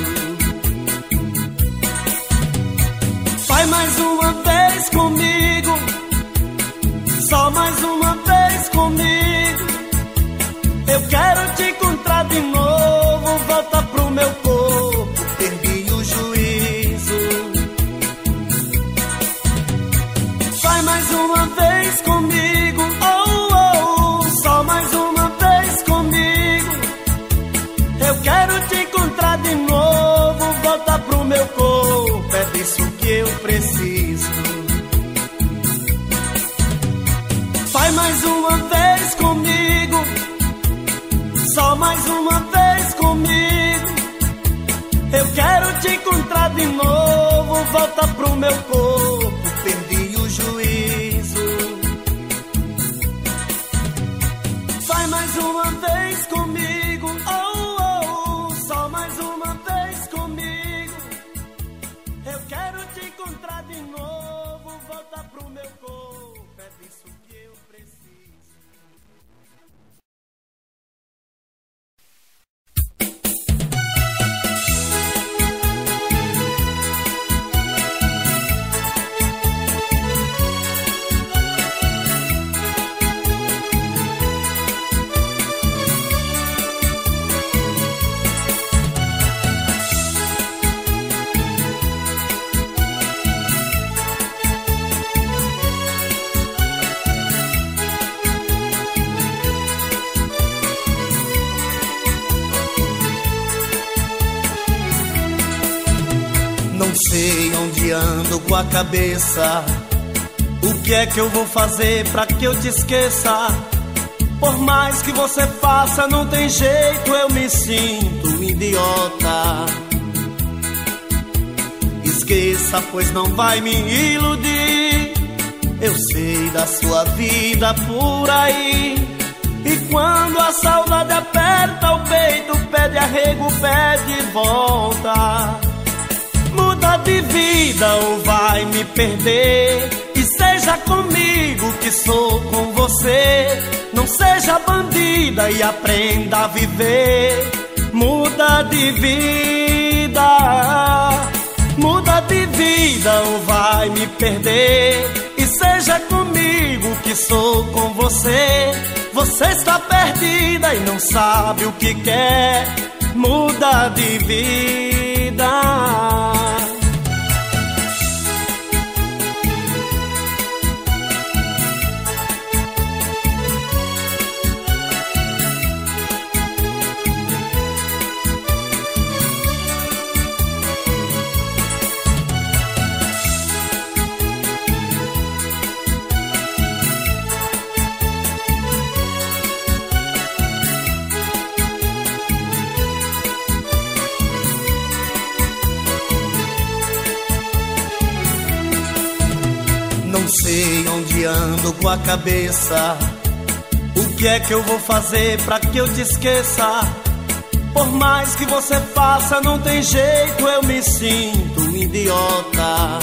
Speaker 1: Vai mais uma vez comigo, só mais uma vez comigo. Eu quero te encontrar de novo, volta pro meu corpo, perdi o juízo. novo, volta pro meu corpo, perdi o juízo. Vai mais uma vez comigo, oh, oh, só mais uma vez comigo. Eu quero te encontrar de novo, volta pro meu corpo, é disso que eu preciso. Não sei onde ando com a cabeça, o que é que eu vou fazer pra que eu te esqueça? Por mais que você faça, não tem jeito, eu me sinto um idiota. Esqueça, pois não vai me iludir. Eu sei da sua vida por aí. E quando a saudade aperta o peito, pede arrego, pede volta. Muda de vida ou vai me perder, e seja comigo que sou com você. Não seja bandida e aprenda a viver. Muda de vida, muda de vida ou vai me perder, e seja comigo que sou com você. Você está perdida e não sabe o que quer. Muda de vida. Não sei onde ando com a cabeça, o que é que eu vou fazer pra que eu te esqueça? Por mais que você faça, não tem jeito, eu me sinto um idiota.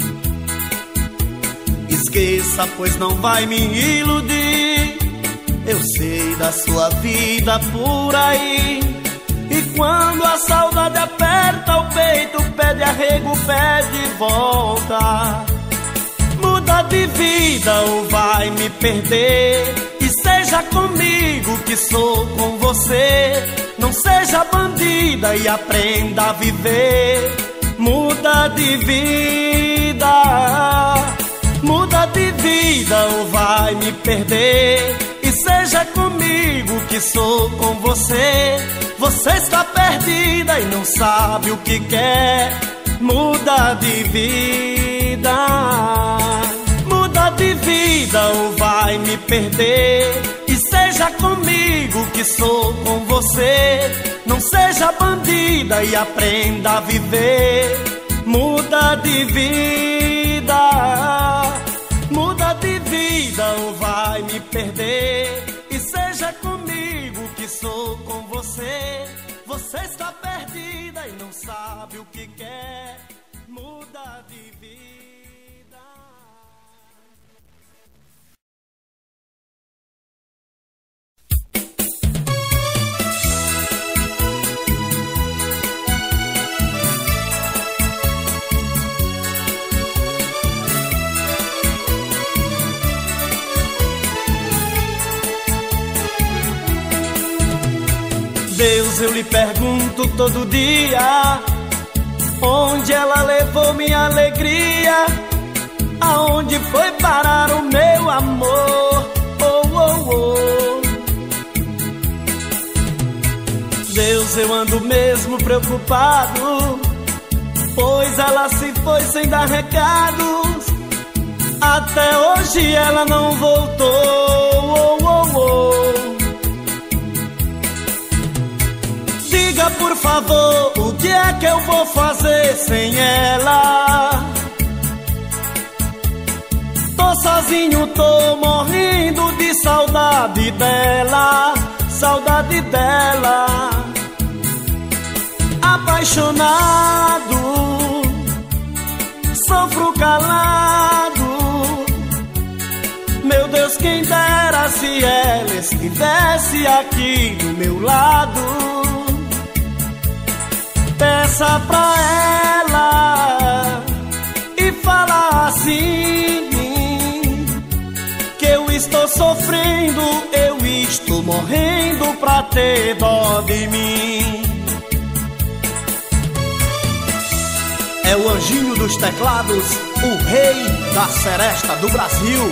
Speaker 1: Esqueça, pois não vai me iludir. Eu sei da sua vida por aí. E quando a saudade aperta o peito, pede arrego, pede volta. Muda de vida ou vai me perder, e seja comigo que sou com você. Não seja bandida e aprenda a viver. Muda de vida, muda de vida ou vai me perder, e seja comigo que sou com você. Você está perdida e não sabe o que quer. Muda de vida, muda de vida ou vai me perder, e seja comigo que sou com você. Não seja bandida e aprenda a viver. Muda de vida, muda de vida ou vai me perder, e seja comigo que sou com você. Você está perdida e não sabe o que quer. Muda de vida. Deus, eu lhe pergunto todo dia, onde ela levou minha alegria? Aonde foi parar o meu amor? Oh, oh, oh. Deus, eu ando mesmo preocupado, pois ela se foi sem dar recados. Até hoje ela não voltou. Oh, oh, oh. Diga por favor o que é que eu vou fazer sem ela? Tô sozinho, tô morrendo de saudade dela, saudade dela. Apaixonado, sofro calado. Meu Deus, quem dera se ela estivesse aqui do meu lado. Peça pra ela e fala assim, que eu estou sofrendo, eu estou morrendo pra ter dó de mim. É o anjinho dos teclados, o rei da seresta do Brasil.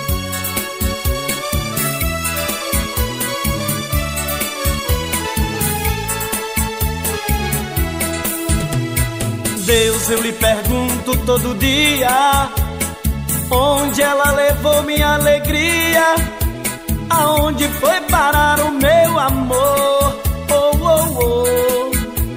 Speaker 1: Deus, eu lhe pergunto todo dia, onde ela levou minha alegria? Aonde foi parar o meu amor? Oh, oh, oh.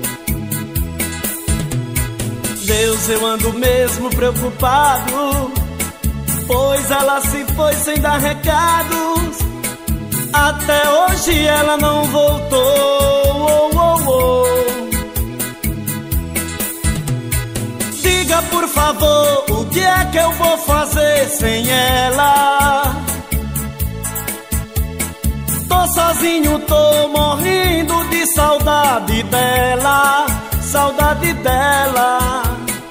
Speaker 1: Deus, eu ando mesmo preocupado, pois ela se foi sem dar recados. Até hoje ela não voltou. Oh, oh, oh. Diga, por favor, o que é que eu vou fazer sem ela? Tô sozinho, tô morrendo de saudade dela, saudade dela.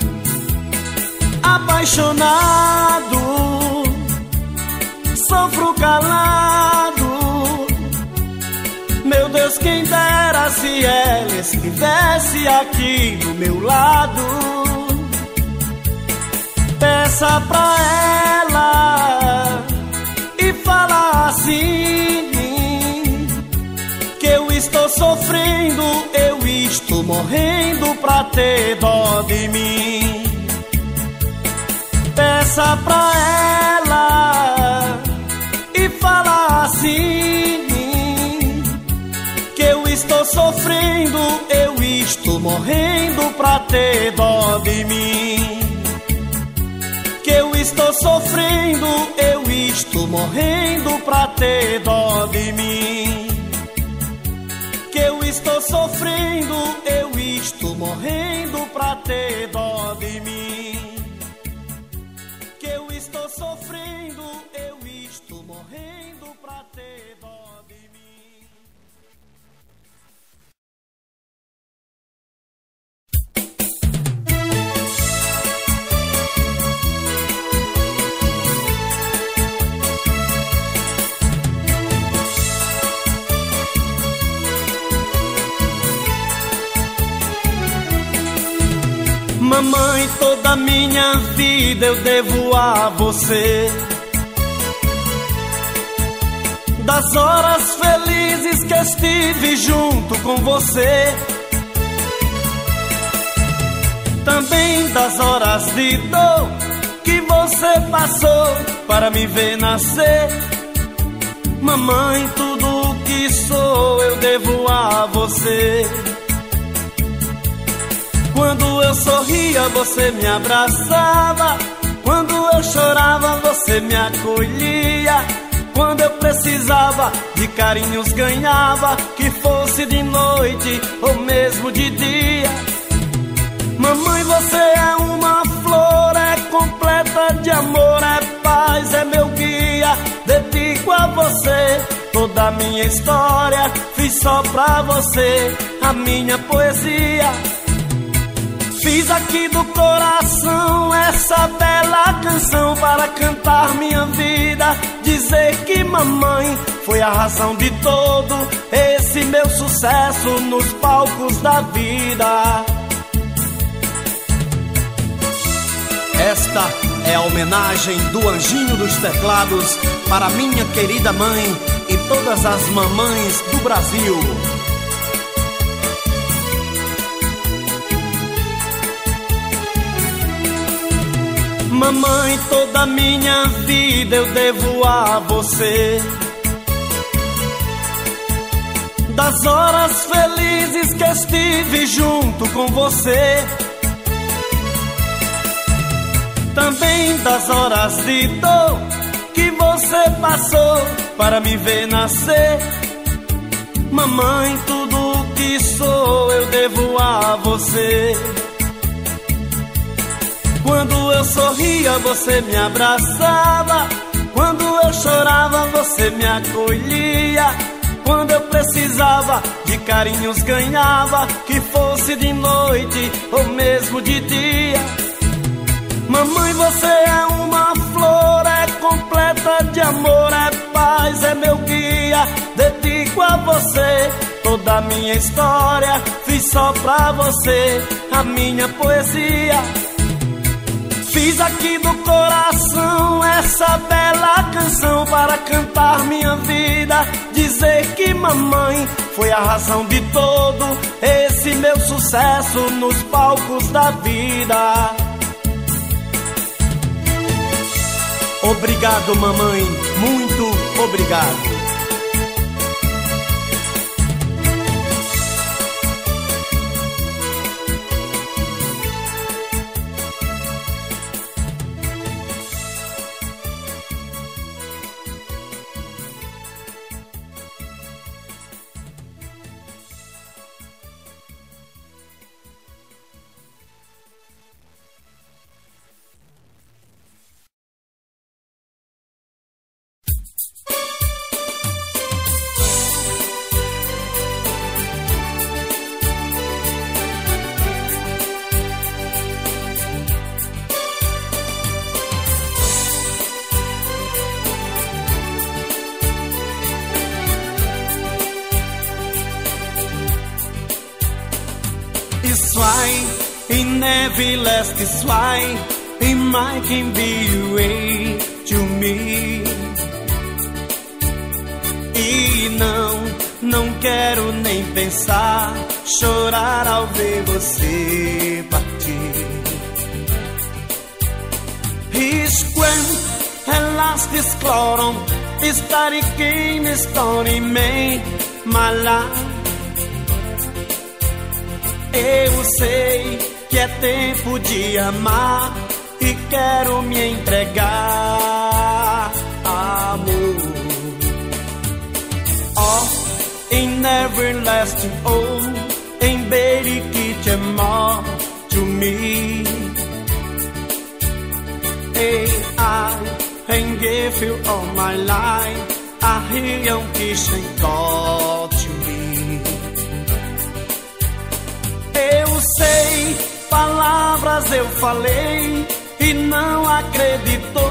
Speaker 1: Apaixonado, sofro calado. Meu Deus, quem dera se ela estivesse aqui do meu lado. Peça pra ela e fala assim, que eu estou sofrendo, eu estou morrendo pra ter dó de mim. Peça pra ela e fala assim, que eu estou sofrendo, eu estou morrendo pra ter dó de mim. Que eu estou sofrendo, eu estou morrendo pra ter dó de mim. Que eu estou sofrendo, eu estou morrendo pra ter dó de mim. Que eu estou sofrendo, eu estou morrendo pra ter dó de mim. Mamãe, toda minha vida eu devo a você. Das horas felizes que estive junto com você, também das horas de dor que você passou para me ver nascer. Mamãe, tudo o que sou eu devo a você. Quando eu sorria, você me abraçava. Quando eu chorava, você me acolhia. Quando eu precisava de carinhos, ganhava, que fosse de noite ou mesmo de dia. Mamãe, você é uma flor, é completa de amor, é paz, é meu guia. Dedico a você toda a minha história. Fiz só pra você a minha poesia. Fiz aqui do coração essa bela canção para cantar minha vida. Dizer que mamãe foi a razão de todo esse meu sucesso nos palcos da vida. Esta é a homenagem do anjinho dos teclados para minha querida mãe e todas as mamães do Brasil. Mamãe, toda minha vida eu devo a você. das horas felizes que estive junto com você, também das horas de dor que você passou para me ver nascer. Mamãe, tudo que sou eu devo a você. Quando eu sorria, você me abraçava. Quando eu chorava, você me acolhia. Quando eu precisava de carinhos, ganhava, que fosse de noite ou mesmo de dia. Mamãe, você é uma flor, é completa de amor, é paz, é meu guia. Dedico a você toda a minha história, fiz só pra você a minha poesia. Fiz aqui do coração essa bela canção para cantar minha vida, dizer que mamãe foi a razão de todo esse meu sucesso nos palcos da vida. Obrigado, mamãe, muito obrigado. It's why he never left. It's why he might can be way to me. E não, não quero nem pensar, chorar ao ver você partir. He's when at last is cloron, está quem está em mim, my life. Eu sei que é tempo de amar e quero me entregar, amor. Oh, in everlasting, oh, in baby kitchen more to me. Hey, I can give you all my life. I hear you kitchen call to me. Eu sei, palavras eu falei e não acreditou.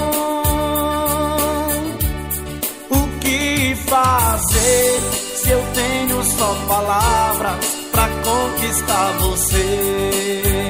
Speaker 1: O que fazer se eu tenho só palavras pra conquistar você?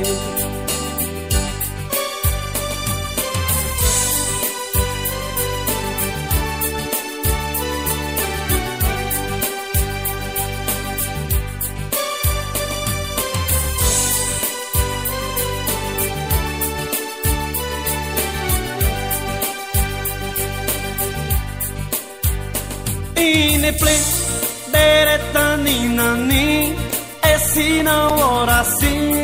Speaker 1: Inepli, beretani nani, esse não ora assim.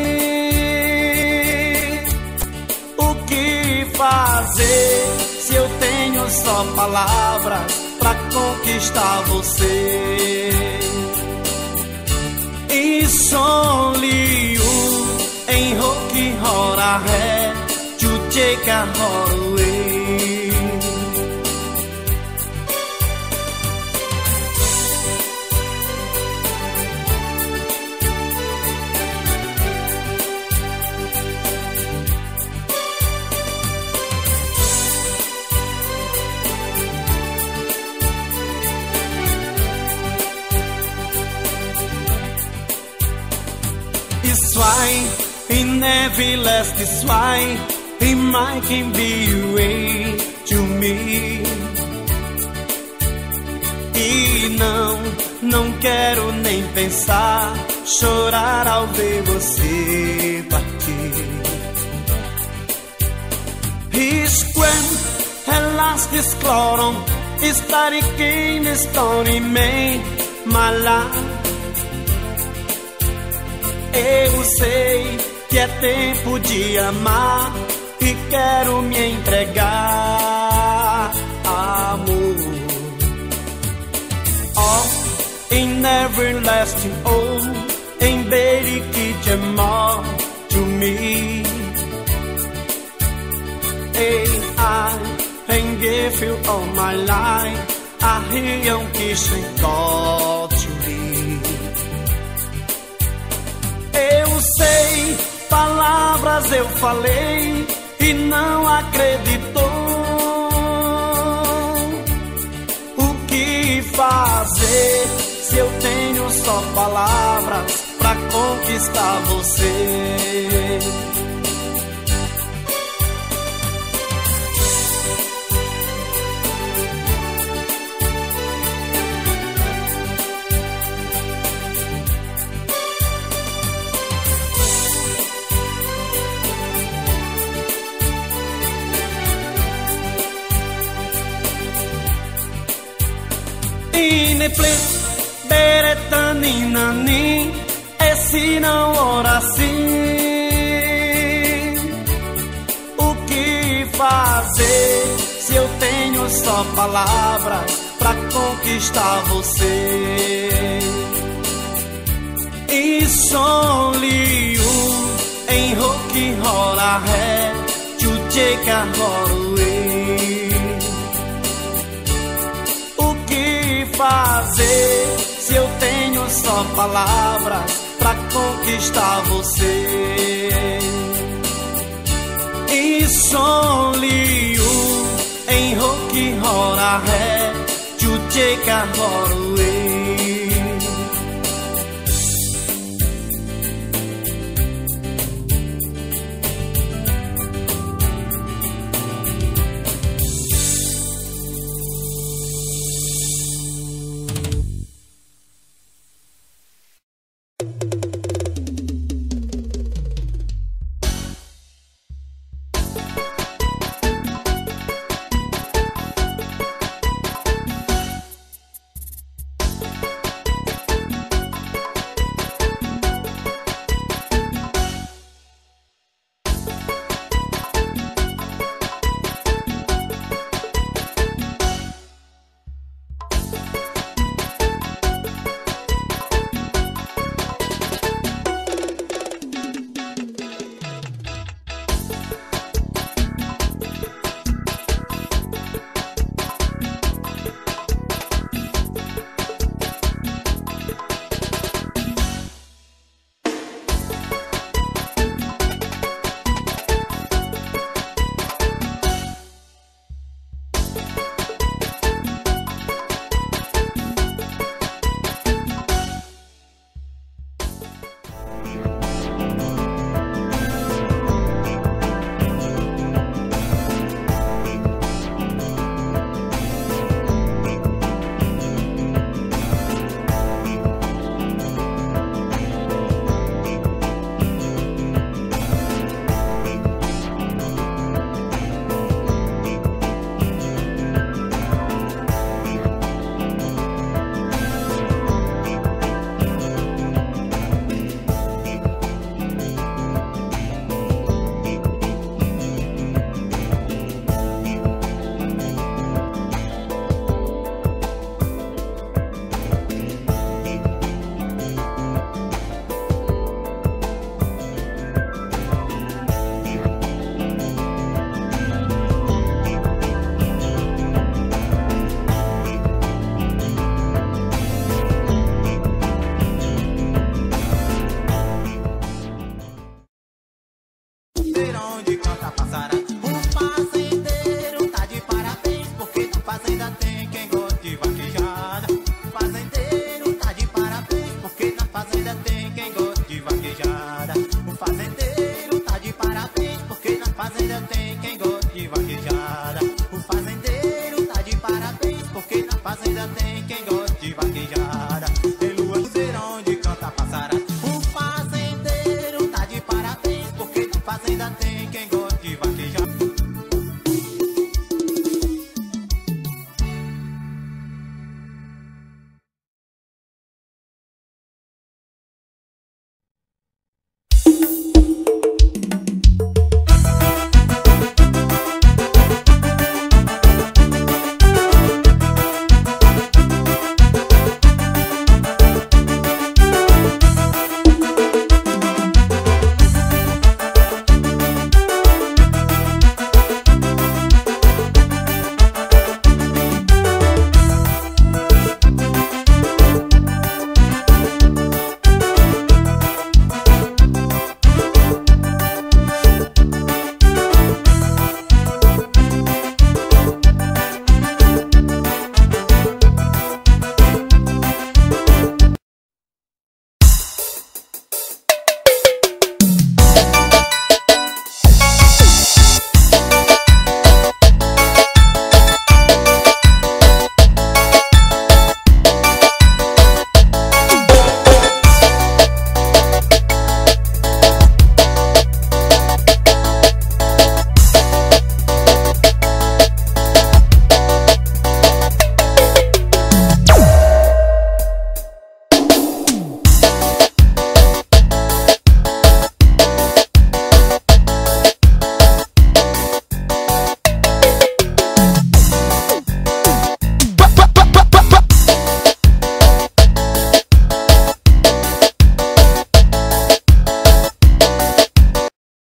Speaker 1: O que fazer se eu tenho só palavras pra conquistar você? E only you em rock hora ré, to take a away. It's why he never left. It's why he might can be way to me. E não, não quero nem pensar, chorar ao ver você partir. He's when at last is cloron, está quem está em mim, my life. Eu sei que é tempo de amar e quero me entregar, amor. Oh, in everlasting, oh, em baby que te more to me. Hey, I can give you all my life. I hear you kissing God to me. Eu sei, palavras eu falei e não acreditou. O que fazer se eu tenho só palavras pra conquistar você? Ineflix, beretaninanin, esse não ora assim. O que fazer se eu tenho só palavras pra conquistar você? It's only you, em rock rola ré, to take a away. Fazer se eu tenho só palavras pra conquistar você? It's only you, em rock rola ré, to take a away.
Speaker 3: Fazenda tem quem